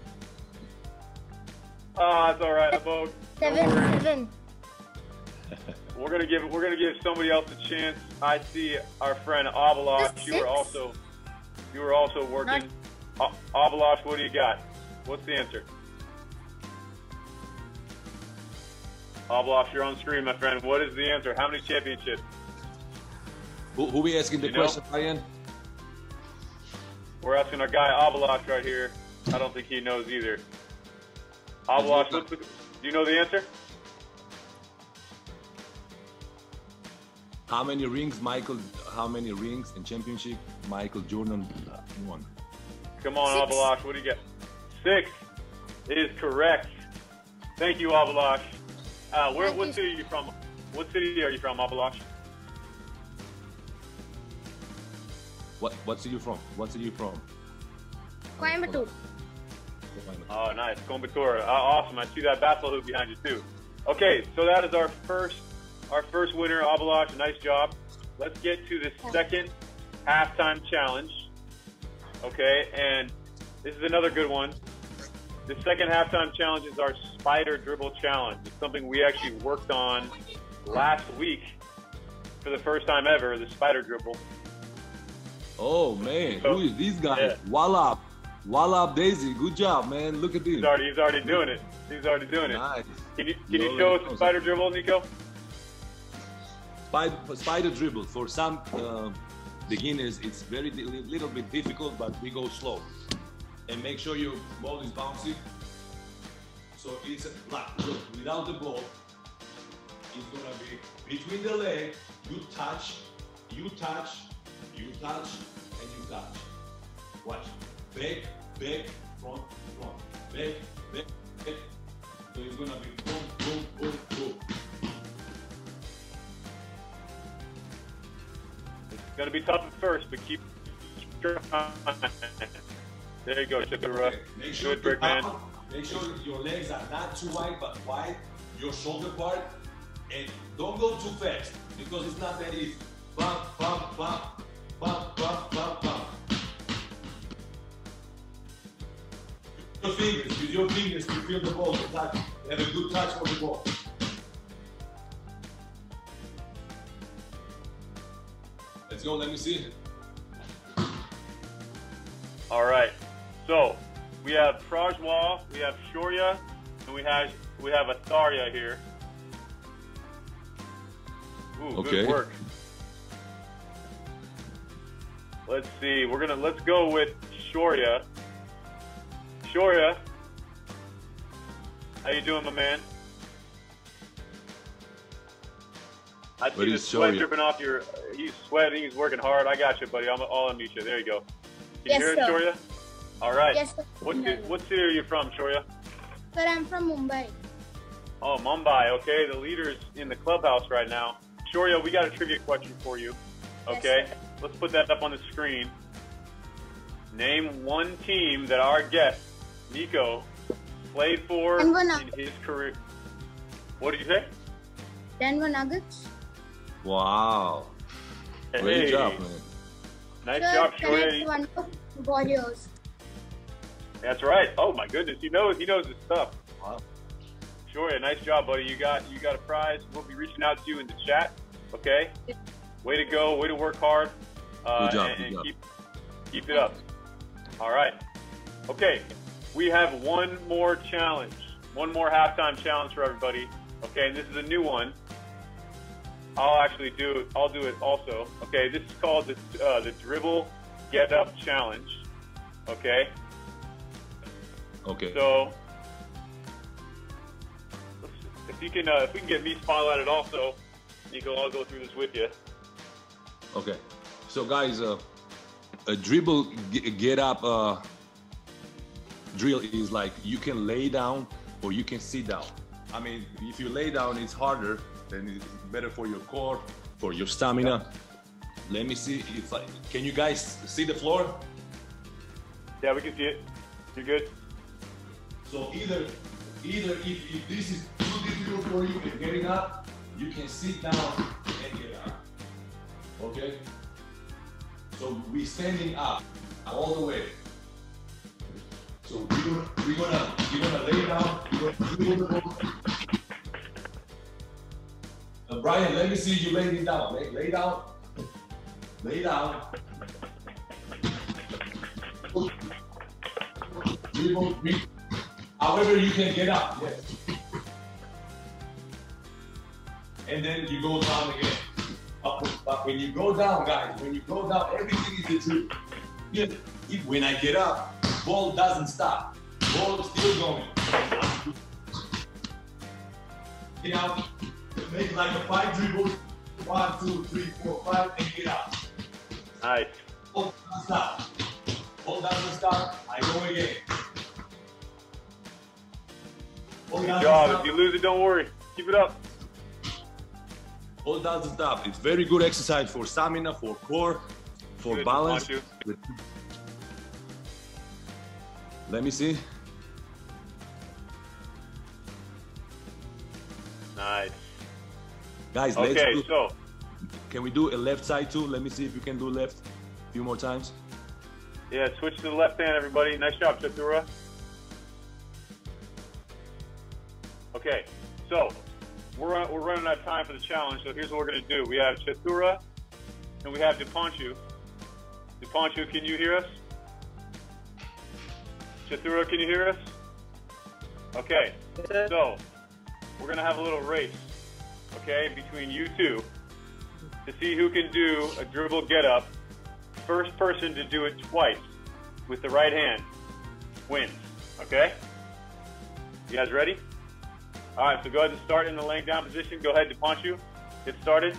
Ah, it's all right, Amog. Don't Seven, worry. seven. We're gonna give we're gonna give somebody else a chance. I see our friend Avalosh. Just You were six? also you were also working. A- Avalosh, what do you got? What's the answer? Avalosh, you're on screen, my friend. What is the answer? How many championships? who, who we asking the You know? question, Ryan? We're asking our guy Avalosh right here. I don't think he knows either. Avalosh, what's the, do you know the answer? How many rings Michael? How many rings and championship Michael Jordan won? Come on, Six. Avalosh. What do you get? Six is correct. Thank you, Avalosh. Uh, where? Thank What you. city are you from? What city are you from, Avalosh? What? What city you from? What city you from? Coimbatore. Oh, nice. Coimbatore. Uh, awesome. I see that basketball hoop behind you, too. Okay, so that is our first our first winner, Abhilash. Nice job. Let's get to the second halftime challenge. Okay, and this is another good one. The second halftime challenge is our spider dribble challenge. It's something we actually worked on last week for the first time ever, the spider dribble. Oh, man. So, Who is these guys? yeah. Wallop. Wallop Daisy. Good job, man. Look at this. He's already, he's already doing it. He's already doing it. Nice. Can you, can You you show us already the know spider dribble, Nico? Spider, spider dribble. For some uh, beginners, it's very di- little bit difficult, but we go slow. And make sure your ball is bouncy. So it's like, look, without the ball, it's gonna be between the leg, you touch, you touch, you touch, and you touch. Watch. Back, back, front, front. Back, back, back. So it's gonna be boom, boom, boom, boom. It's going to be tough at first, but keep trying. There you go, Chip it rough. Okay. Make sure, Good, Brickman. down, make sure your legs are not too wide, but wide, your shoulder part, and don't go too fast because it's not that easy. Bump, bump, bump, bump, bump, bump, bump. Your fingers, use your fingers to feel the ball, to touch. Have a good touch for the ball. Let's go, let me see. All right. So we have Prajwal, we have Shaurya, and we have we have Atharya here. Ooh, Okay. good work. Let's see. We're gonna let's go with Shaurya. Shaurya, how you doing, my man? I see What the is sweat Shaurya? dripping off your. He's sweating. He's working hard. I got you, buddy. I'm all on Misha. There you go. Can Yes, you hear us, sir. Shaurya? All right. Yes, sir. What ci- what city are you from, Shaurya? Sir, I'm from Mumbai. Oh, Mumbai. Okay, the leader's in the clubhouse right now. Shaurya, we got a trivia question for you. Okay, Yes, sir. let's put that up on the screen. Name one team that our guest Nico played for Denver in Nuggets. his career. What did you say? Denver Nuggets. Wow. Hey, Great job, man. nice Sir, job, Connect Shaurya. one of Warriors. That's right. Oh my goodness, he knows. He knows his stuff. Wow. Shaurya, nice job, buddy. You got you got a prize. We'll be reaching out to you in the chat. Okay. Way to go. Way to work hard. Uh, Good job, And, good and job. keep keep it up. All right. Okay. We have one more challenge. One more halftime challenge for everybody. Okay, and this is a new one. I'll actually do it. I'll do it also. Okay, this is called the uh, the dribble get up challenge. Okay. Okay. So, if you can, uh, if we can get me spotlighted also, Nico, I'll go through this with you. Okay, so guys, uh, a dribble g- get up uh, drill is like you can lay down or you can sit down. I mean, if you lay down, it's harder, then it's better for your core, for your stamina. Let me see if I, can you guys see the floor? Yeah, we can see it. You're good. So either, either if, if this is too difficult for you and getting up, you can sit down and get up. Okay? So we standing up all the way. So we're gonna, we're gonna, you're gonna lay down, you're gonna dribble the ball. Uh, Brian, let me see you laying down. Lay, lay down. Lay down. Dribble, dribble. However you can get up, yes. And then you go down again. But, but when you go down, guys, when you go down, everything is a dribble. Yes. If, when I get up, ball doesn't stop. Ball is still going. Get out, make like a five dribbles. One, two, three, four, five, and get out. Nice. Ball doesn't stop. Ball doesn't stop. I go again. Ball Good doesn't job. stop. If you lose it, don't worry. Keep it up. Ball doesn't stop. It's very good exercise for stamina, for core, for Good. balance. Want you. Let me see. Nice. Guys, let's Okay, do, so can we do a left side too? Let me see if you can do left a few more times. yeah, switch to the left hand, everybody. Nice job, Chatura. Okay, so we're we're running out of time for the challenge. So here's what we're gonna do. We have Chatura and we have Dipanshu. Dipanshu, can you hear us? Chatura, can you hear us? Okay, so we're gonna have a little race, okay, between you two to see who can do a dribble get up. First person to do it twice with the right hand wins, okay? You guys ready? All right, so go ahead and start in the laying down position. Go ahead, Dipanshu. Get started.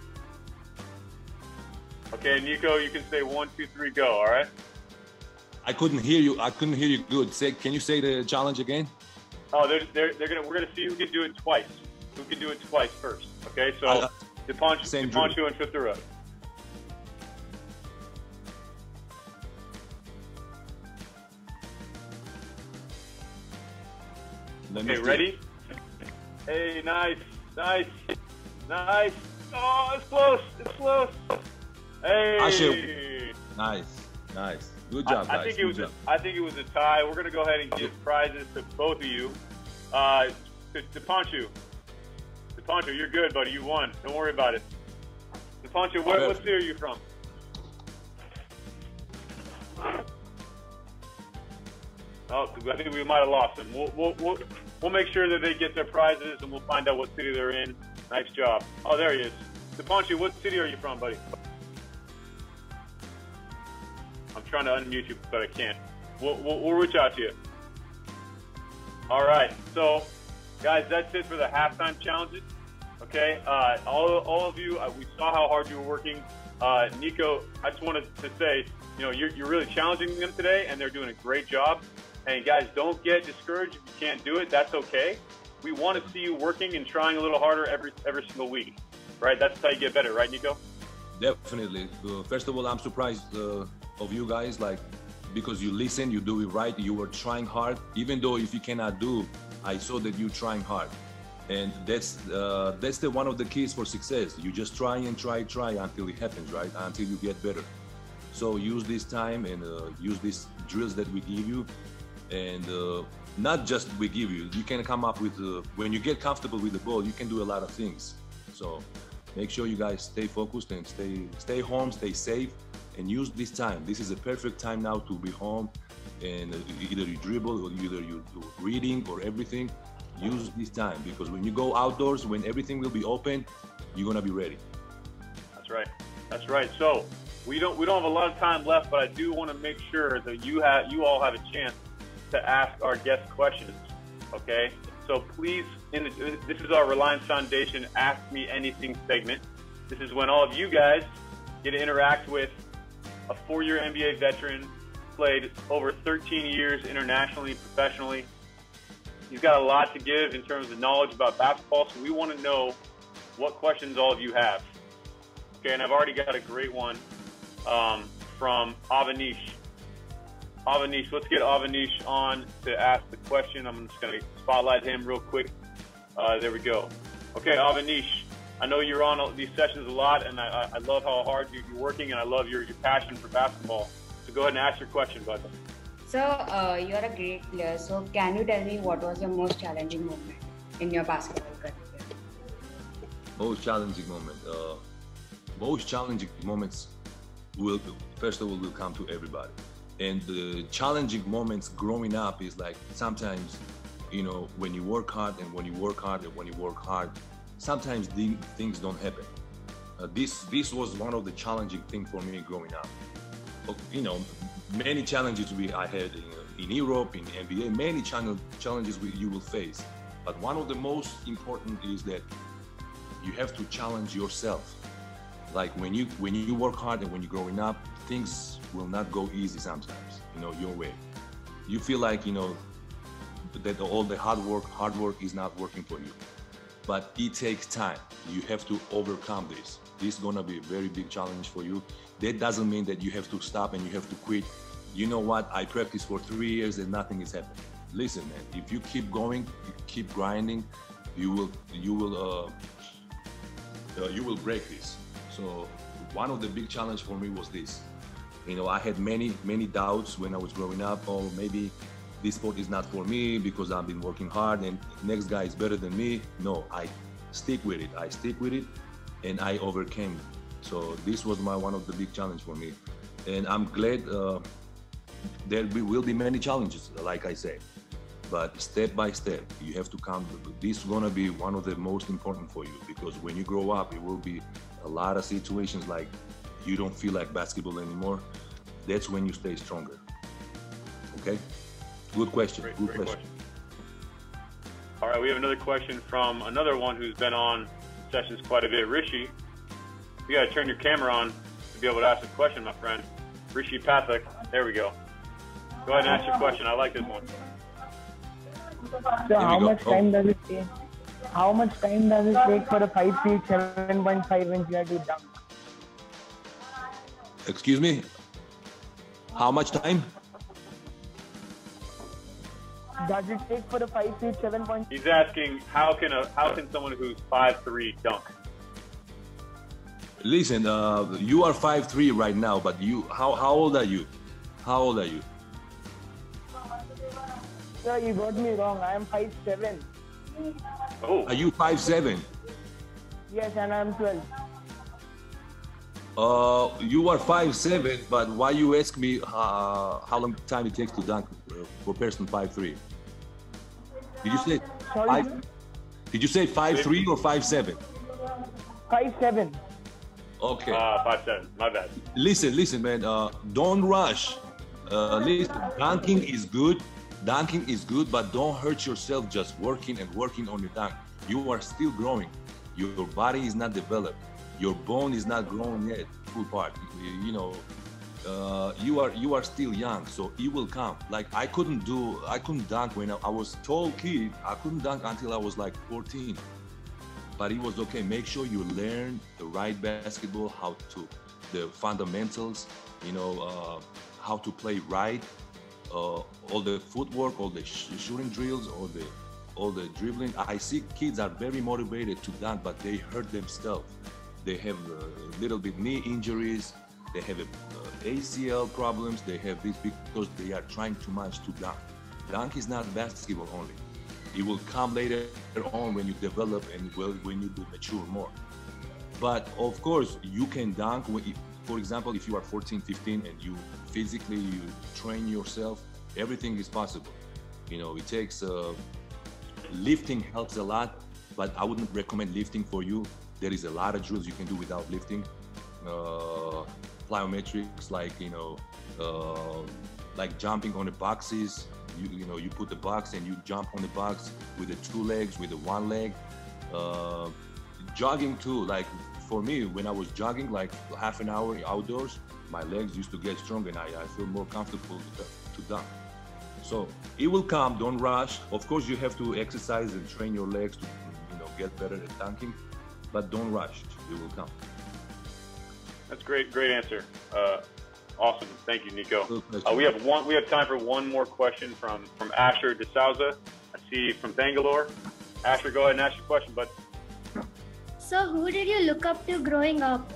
Okay, Nico, you can say one, two, three, go, all right? I couldn't hear you. I couldn't hear you good. Say, can you say the challenge again? Oh, they're, they're, they're gonna, we're gonna see who can do it twice. Who can do it twice first, okay? So, Uh, Dipanshu, same Dipanshu and Chatura. Let me Okay, see. ready? Hey, nice, nice, nice. Oh, it's close, it's close. Hey. Asher. Nice, nice. Good job, I, I guys. think it Good was. job. A, I think it was a tie. We're gonna go ahead and give prizes to both of you. Uh, to, to Dipanshu. Dipanshu, you're good, buddy. You won. Don't worry about it. Dipanshu, what, Okay. what city are you from? Oh, I think we might have lost them. We'll, we'll, we'll, we'll make sure that they get their prizes, and we'll find out what city they're in. Nice job. Oh, there he is. Dipanshu, what city are you from, buddy? I'm trying to unmute you, but I can't. We'll, we'll, we'll reach out to you. All right. So, guys, that's it for the halftime challenges. Okay. Uh, all, all of you, uh, we saw how hard you were working. Uh, Nico, I just wanted to say, you know, you're, you're really challenging them today, and they're doing a great job. And guys, don't get discouraged if you can't do it. That's okay. We want to see you working and trying a little harder every every single week, right? That's how you get better, right, Nico? Definitely. Uh, first of all, I'm surprised uh, of you guys, like, because you listen, you do it right, you were trying hard. Even though if you cannot do, I saw that you trying hard. And that's uh, that's the one of the keys for success. You just try and try, try until it happens, right? Until you get better. So use this time and uh, use these drills that we give you. And uh, not just we give you, you can come up with, uh, when you get comfortable with the ball, you can do a lot of things. So make sure you guys stay focused and stay stay home, stay safe, and use this time. This is a perfect time now to be home, and uh, either you dribble or either you do reading or everything. Use this time, because when you go outdoors, when everything will be open, you're gonna be ready. That's right. That's right. So we don't we don't have a lot of time left, but I do want to make sure that you have you all have a chance to ask our guest questions. Okay. So please, in the, this is our Reliance Foundation Ask Me Anything segment. This is when all of you guys get to interact with a four-year N B A veteran, played over thirteen years internationally, professionally. He's got a lot to give in terms of knowledge about basketball, so we want to know what questions all of you have. Okay, and I've already got a great one um, from Avanish. Avanish, let's get Avanish on to ask the question. I'm just going to spotlight him real quick. Uh, there we go. Okay, Avanish, I know you're on these sessions a lot, and I, I love how hard you're working, and I love your, your passion for basketball. So go ahead and ask your question, bud. So, uh, you're a great player. So, can you tell me what was your most challenging moment in your basketball career? Most challenging moment. Uh, most challenging moments will, first of all, will come to everybody. And the challenging moments growing up is like sometimes, you know, when you work hard and when you work hard and when you work hard, sometimes the things don't happen. Uh, this this was one of the challenging things for me growing up. You know, many challenges we I had in, in Europe, in N B A, many channel, challenges we, you will face. But one of the most important is that you have to challenge yourself. Like when you when you work hard and when you're growing up, things will not go easy sometimes, you know, your way. You feel like, you know, that all the hard work, hard work is not working for you. But it takes time. You have to overcome this. This is gonna be a very big challenge for you. That doesn't mean that you have to stop and you have to quit you know what? I practiced for three years and nothing is happening. Listen, man, if you keep going, you keep grinding, you will, you will, uh, uh, you will break this. So one of the big challenge for me was this. You know, I had many, many doubts when I was growing up. Oh, maybe this sport is not for me because I've been working hard and next guy is better than me. No, I stick with it. I stick with it and I overcame it. So this was my one of the big challenge for me. And I'm glad uh, there will be many challenges, like I said. But step by step, you have to come. This is gonna be one of the most important for you because when you grow up, it will be a lot of situations like you don't feel like basketball anymore. That's when you stay stronger. Okay? Good question. Great, Good great question. question. All right, we have another question from another one who's been on sessions quite a bit. Rishi, you got to turn your camera on to be able to ask a question, my friend. Rishi Pathak. There we go. Go ahead and ask your question. I like this one. So how go. much Oh. time does it take? How much time does it take for a five feet seven point five inch guy to dunk? Excuse me? How much time? Does it take for a five feet seven point? He's asking how can a how can someone who's five three dunk? Listen, uh, you are five three right now, but you, how, how old are you? How old are you? Sir, you got me wrong. I am five seven. Oh, Are you five seven? Yes, and I am twelve. Uh, you are five seven, but why you ask me uh, how long time it takes to dunk uh, for person five three? Did you say Sorry, five? sir? Did you say five three or five seven? five seven. Okay. uh, five seven. My bad. Listen, listen, man. Uh, don't rush. Uh, listen, dunking is good. Dunking is good, but don't hurt yourself just working and working on your dunk. You are still growing. Your body is not developed. Your bone is not grown yet, full part. You know, uh, you are you are still young, so it will come. Like I couldn't do, I couldn't dunk when I, I was tall kid. I couldn't dunk until I was like fourteen. But it was okay. Make sure you learn the right basketball, how to, the fundamentals. You know, uh, how to play right. Uh, all the footwork, all the sh shooting drills, all the all the dribbling. I see kids are very motivated to dunk, but they hurt themselves. They have a little bit knee injuries. They have a, uh, A C L problems. They have this because they are trying too much to dunk. Dunk is not basketball only. It will come later on when you develop and well, when you do mature more. But of course, you can dunk. For example, if you are fourteen, fifteen and you physically you train yourself, everything is possible. You know, it takes uh, lifting helps a lot, but I wouldn't recommend lifting for you. There is a lot of drills you can do without lifting. Uh, plyometrics, like you know, uh, like jumping on the boxes. You you know, you put the box and you jump on the box with the two legs, with the one leg. Uh, jogging too, like. For me, when I was jogging like half an hour outdoors, my legs used to get strong and I, I feel more comfortable to, to dunk. So it will come, don't rush. Of course, you have to exercise and train your legs to you know, get better at dunking, but don't rush, it will come. That's great, great answer. Uh, awesome, thank you, Nico. Uh, we have one. We have time for one more question from from Asher DeSouza. I see from Bangalore. Asher, go ahead and ask your question, bud. So, who did you look up to growing up?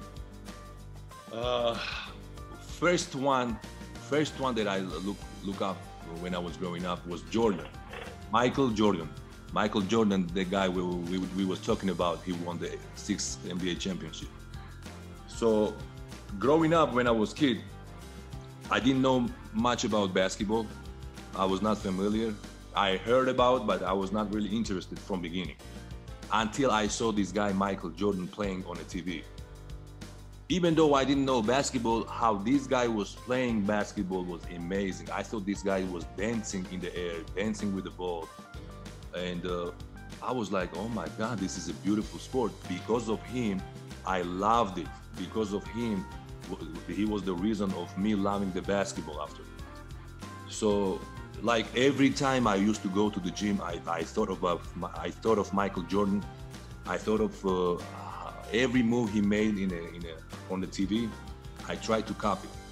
Uh, first one, first one that I look look up when I was growing up was Jordan, Michael Jordan. Michael Jordan, the guy we, we, we was talking about, he won the sixth N B A championship. So, growing up when I was kid, I didn't know much about basketball. I was not familiar. I heard about, but I was not really interested from beginning. Until I saw this guy, Michael Jordan, playing on the T V. Even though I didn't know basketball, how this guy was playing basketball was amazing. I thought this guy was dancing in the air, dancing with the ball. And uh, I was like, oh my God, this is a beautiful sport. Because of him, I loved it. Because of him, he was the reason of me loving the basketball after. So, like every time I used to go to the gym, I, I thought about I thought of Michael Jordan. I thought of uh, every move he made in a, in a, on the T V. I tried to copy.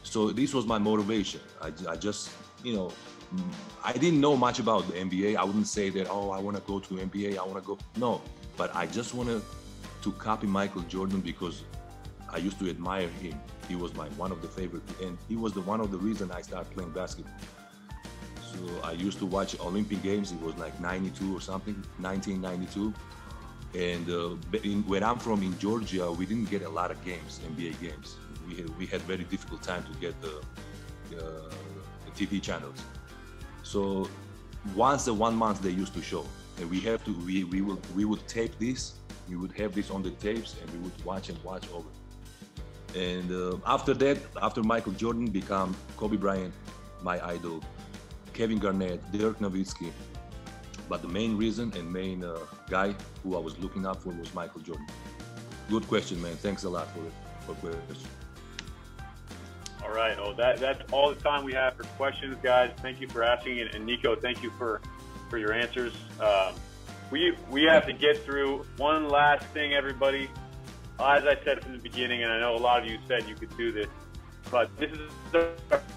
So this was my motivation. I, I just, you know, I didn't know much about the N B A. I wouldn't say that, oh, I want to go to N B A, I want to go. No, but I just wanted to copy Michael Jordan because I used to admire him. He was my one of the favorite, and he was the one of the reason I started playing basketball. So I used to watch Olympic Games. It was like ninety-two or something, nineteen ninety-two. And uh, in, where I'm from in Georgia, we didn't get a lot of games, N B A games. We had, we had very difficult time to get the, the, the T V channels. So once a one month they used to show, and we have to we we would we would tape this. We would have this on the tapes, and we would watch and watch over. And uh, after that, after Michael Jordan became Kobe Bryant, my idol, Kevin Garnett, Dirk Nowitzki. But the main reason and main uh, guy who I was looking up for was Michael Jordan. Good question, man. Thanks a lot for it. For question. All right. Oh, that that's all the time we have for questions, guys. Thank you for asking, and, and Nico, thank you for for your answers. Um, we we have to get through one last thing, everybody. As I said from the beginning, and I know a lot of you said you could do this, but this is the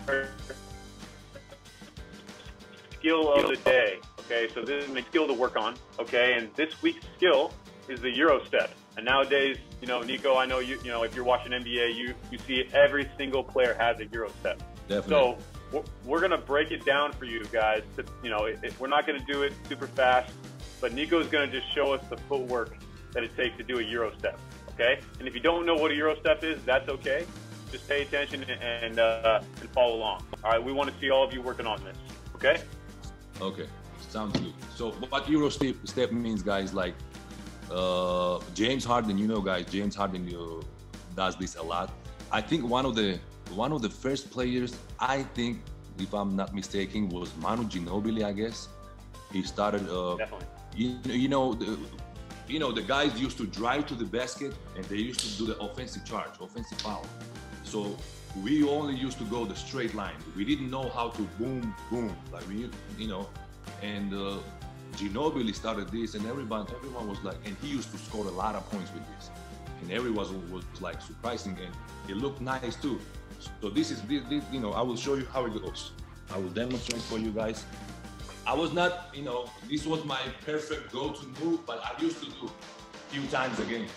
skill of the day. Okay, so this is my skill to work on. Okay, and this week's skill is the Euro step. And nowadays, you know, Nico, I know you. You know, if you're watching N B A, you you see every single player has a Euro step. Definitely. So we're, we're gonna break it down for you guys. To, you know, it, it, we're not gonna do it super fast, but Nico's gonna just show us the footwork that it takes to do a Euro step. Okay, and if you don't know what a Euro step is, that's okay. Just pay attention and uh, and follow along. All right, we want to see all of you working on this. Okay. Okay. Sounds good. So what Euro step, step means, guys, like uh, James Harden, you know, guys, James Harden uh, does this a lot. I think one of the one of the first players, I think, if I'm not mistaken, was Manu Ginobili, I guess. He started, uh, Definitely. You, you know, the, you know, the guys used to drive to the basket and they used to do the offensive charge, offensive foul. So we only used to go the straight line. We didn't know how to boom, boom, like we, you know. And uh, Ginobili started this, and everyone, everyone was like, and he used to score a lot of points with this, and everyone was, was like surprising, and it looked nice too. So this is, this, this, you know, I will show you how it goes. I will demonstrate for you guys. I was not, you know, this was my perfect go-to move, but I used to do a few times a game.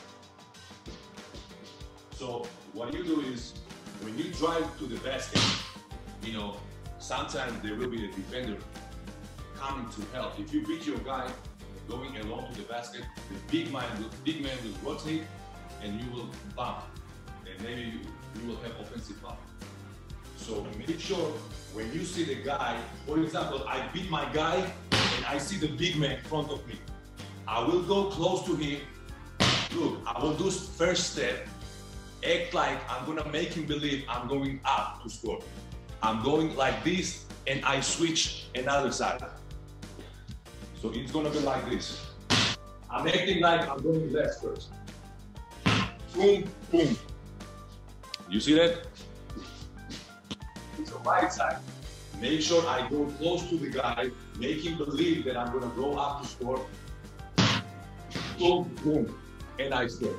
So what you do is, when you drive to the basket, you know, sometimes there will be a defender coming to help. If you beat your guy going along to the basket, the big man will, big man will rotate and you will bump, and maybe you, you will have offensive foul. So make sure when you see the guy, for example, I beat my guy and I see the big man in front of me. I will go close to him. Look, I will do first step, act like I'm gonna make him believe I'm going up to score. I'm going like this and I switch another side. So it's gonna be like this. I'm acting like I'm going left first. Boom, boom. You see that? It's the right side. Make sure I go close to the guy, make him believe that I'm gonna go up to score. Boom, boom, and I score.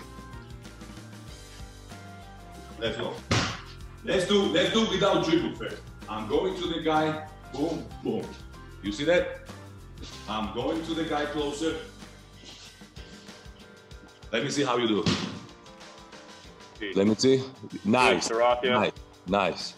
Let's go. Let's do, let's do without dribble first. I'm going to the guy, boom, boom. You see that? I'm going to the guy closer. Let me see how you do. Let me see. Nice. Nice. Nice.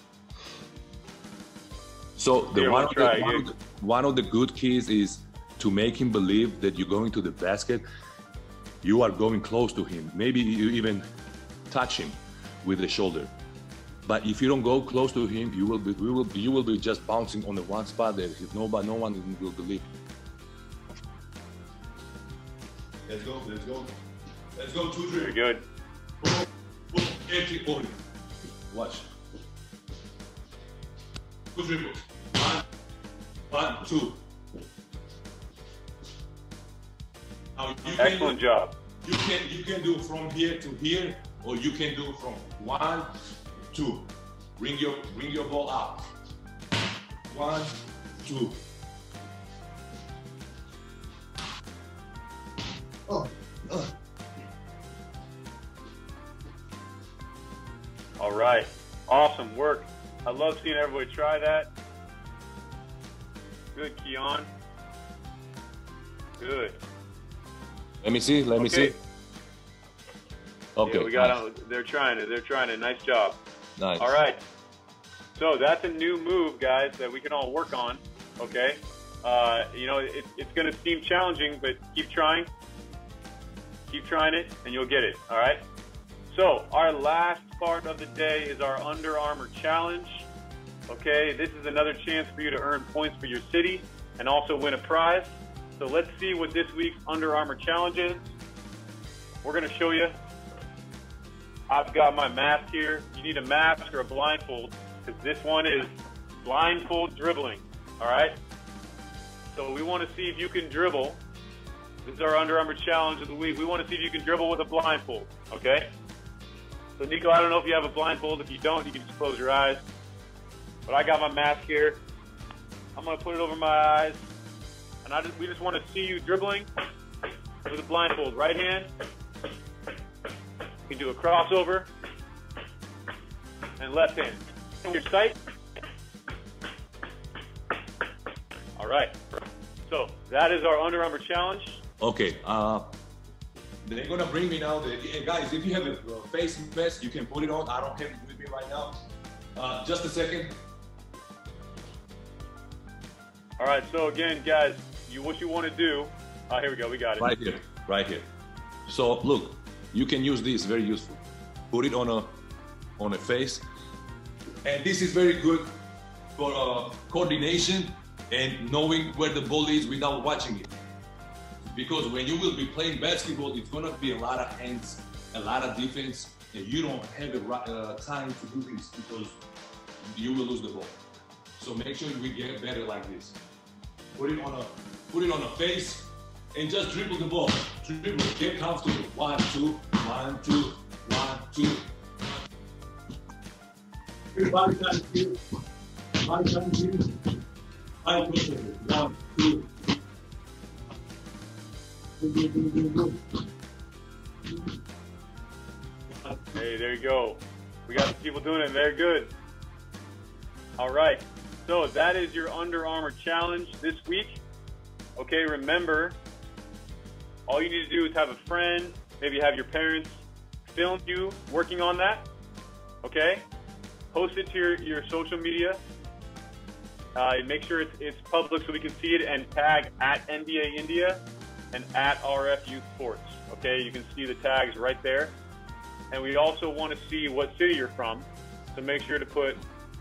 So the one, of the, one, of the, one of the good keys is to make him believe that you're going to the basket. You are going close to him. Maybe you even touch him with the shoulder. But if you don't go close to him, you will be, we will, you will be just bouncing on the one spot there. If nobody, no one will believe. Let's go. Let's go. Let's go. Two dribbles. Very good. Boom, boom, empty, open. Watch. Two dribbles. One, one, two. Now you Excellent can, job. You can you can do from here to here, or you can do from one, two. Bring your bring your ball up. One, two. Oh, oh. All right. Awesome work. I love seeing everybody try that. Good, Keon. Good. Let me see. Let me Okay. see. Okay. Yeah, we got nice. it. They're trying it. They're trying it. Nice job. Nice. All right. So that's a new move, guys, that we can all work on. Okay. Uh, you know, it, it's going to seem challenging, but keep trying. Keep trying it, and you'll get it. All right. So our last part of the day is our Under Armour Challenge. Okay. This is another chance for you to earn points for your city and also win a prize. So let's see what this week's Under Armour Challenge is. We're going to show you. I've got my mask here. You need a mask or a blindfold because this one is blindfold dribbling. All right. So we want to see if you can dribble. This is our Under Armour Challenge of the week. We want to see if you can dribble with a blindfold. Okay. So Nico, I don't know if you have a blindfold. If you don't, you can just close your eyes. But I got my mask here. I'm going to put it over my eyes. And I just, we just want to see you dribbling with a blindfold. Right hand. You can do a crossover. And left hand. Your sight. All right. So that is our Under Armour Challenge. Okay. Uh, they're gonna bring me now. The, hey guys, if you have a uh, face mask, you can put it on. I don't have it with me right now. Uh, just a second. All right. So again, guys, you what you want to do? Uh, here we go. We got it. Right here. Right here. So look, you can use this. Very useful. Put it on a on a face, and this is very good for uh, coordination and knowing where the ball is without watching it. Because when you will be playing basketball, it's gonna be a lot of hands, a lot of defense, and you don't have the uh, time to do this because you will lose the ball. So make sure we get better like this. Put it on a, put it on a face, and just dribble the ball. Dribble, get comfortable. One, two, one, two, one, two. Everybody down here. Everybody down here. One, two. Hey, there you go. We got some people doing it. They're good. All right. So that is your Under Armour Challenge this week. Okay, remember, all you need to do is have a friend, maybe have your parents film you working on that. Okay? Post it to your, your social media. Uh, make sure it's, it's public so we can see it, and tag at N B A India and at R F Youth Sports. Okay, you can see the tags right there. And we also want to see what city you're from, so make sure to put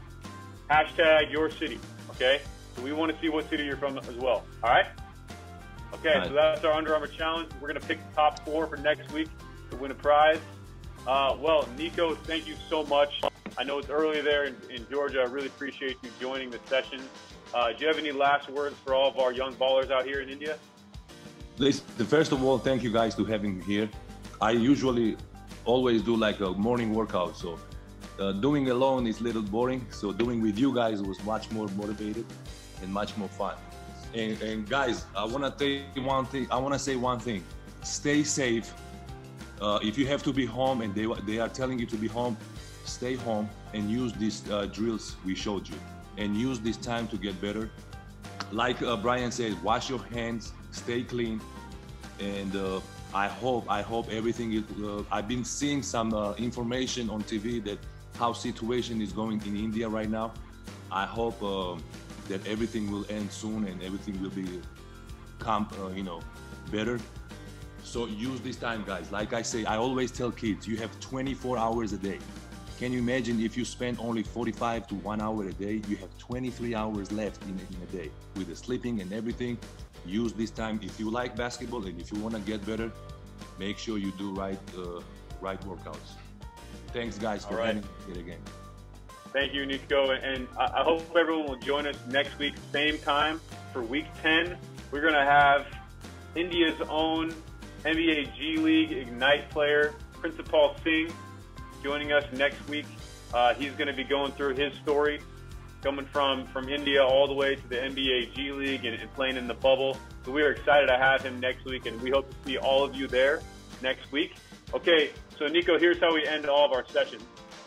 hashtag your city. Okay, so we want to see what city you're from as well. All right. Okay, All right. So that's our Under Armour Challenge. We're gonna pick the top four for next week to win a prize. Uh, well, Nico, thank you so much. I know it's early there in, in Georgia. I really appreciate you joining the session. Uh, do you have any last words for all of our young ballers out here in India? Listen, first of all, thank you guys to having me here. I usually always do like a morning workout, so uh, doing alone is a little boring. So doing with you guys was much more motivated and much more fun. And, and guys, I want to say one thing. I want to say one thing. Stay safe. Uh, if you have to be home and they they are telling you to be home, stay home and use these uh, drills we showed you, and use this time to get better. Like uh, Brian said, wash your hands, stay clean, and uh, I hope I hope everything is. Uh, I've been seeing some uh, information on T V that how situation is going in India right now. I hope uh, that everything will end soon and everything will be, come, uh, you know, better. So use this time, guys. Like I say, I always tell kids, you have twenty-four hours a day. Can you imagine if you spend only forty-five to one hour a day, you have twenty-three hours left in, in a day with the sleeping and everything. Use this time. If you like basketball and if you want to get better, make sure you do right, uh, right workouts. Thanks, guys, for All right. having me again. Thank you, Nico, and I hope everyone will join us next week, same time, for week ten. We're going to have India's own N B A G League Ignite player, Principal Singh, joining us next week. Uh, he's going to be going through his story, coming from, from India all the way to the N B A G League and, and playing in the bubble. So we are excited to have him next week, and we hope to see all of you there next week. Okay, so Nico, here's how we end all of our sessions.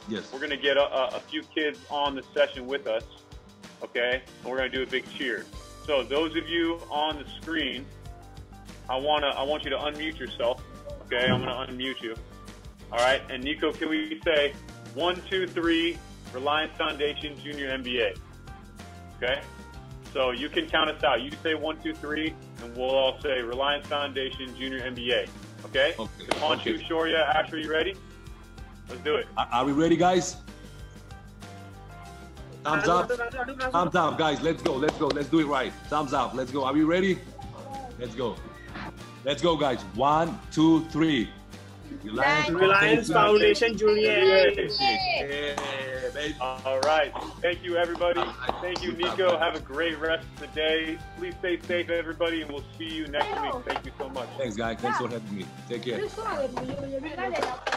Yes. we're going to get a, a, a few kids on the session with us, okay? And we're going to do a big cheer. So those of you on the screen, I want to I want you to unmute yourself, okay? I'm going to unmute you. All right? And Nico, can we say one, two, three, Reliance Foundation Junior M B A? Okay? So you can count us out. You say one, two, three, and we'll all say Reliance Foundation Junior M B A. Okay? Okay. Dipanshu, Okay. Shaurya, Asher, you ready? Let's do it. Are, are we ready, guys? Thumbs up. Thumbs up, guys. Let's go. Let's go. Let's do it right. Thumbs up. Let's go. Are we ready? Let's go. Let's go, guys. One, two, three. Reliance, Reliance Foundation Junior. Yeah, baby. All right. Thank you, everybody. Thank you, Nico. Have a great rest of the day. Please stay safe, everybody, and we'll see you next week. Thank you so much. Thanks, guys. Thanks for having me. Take care.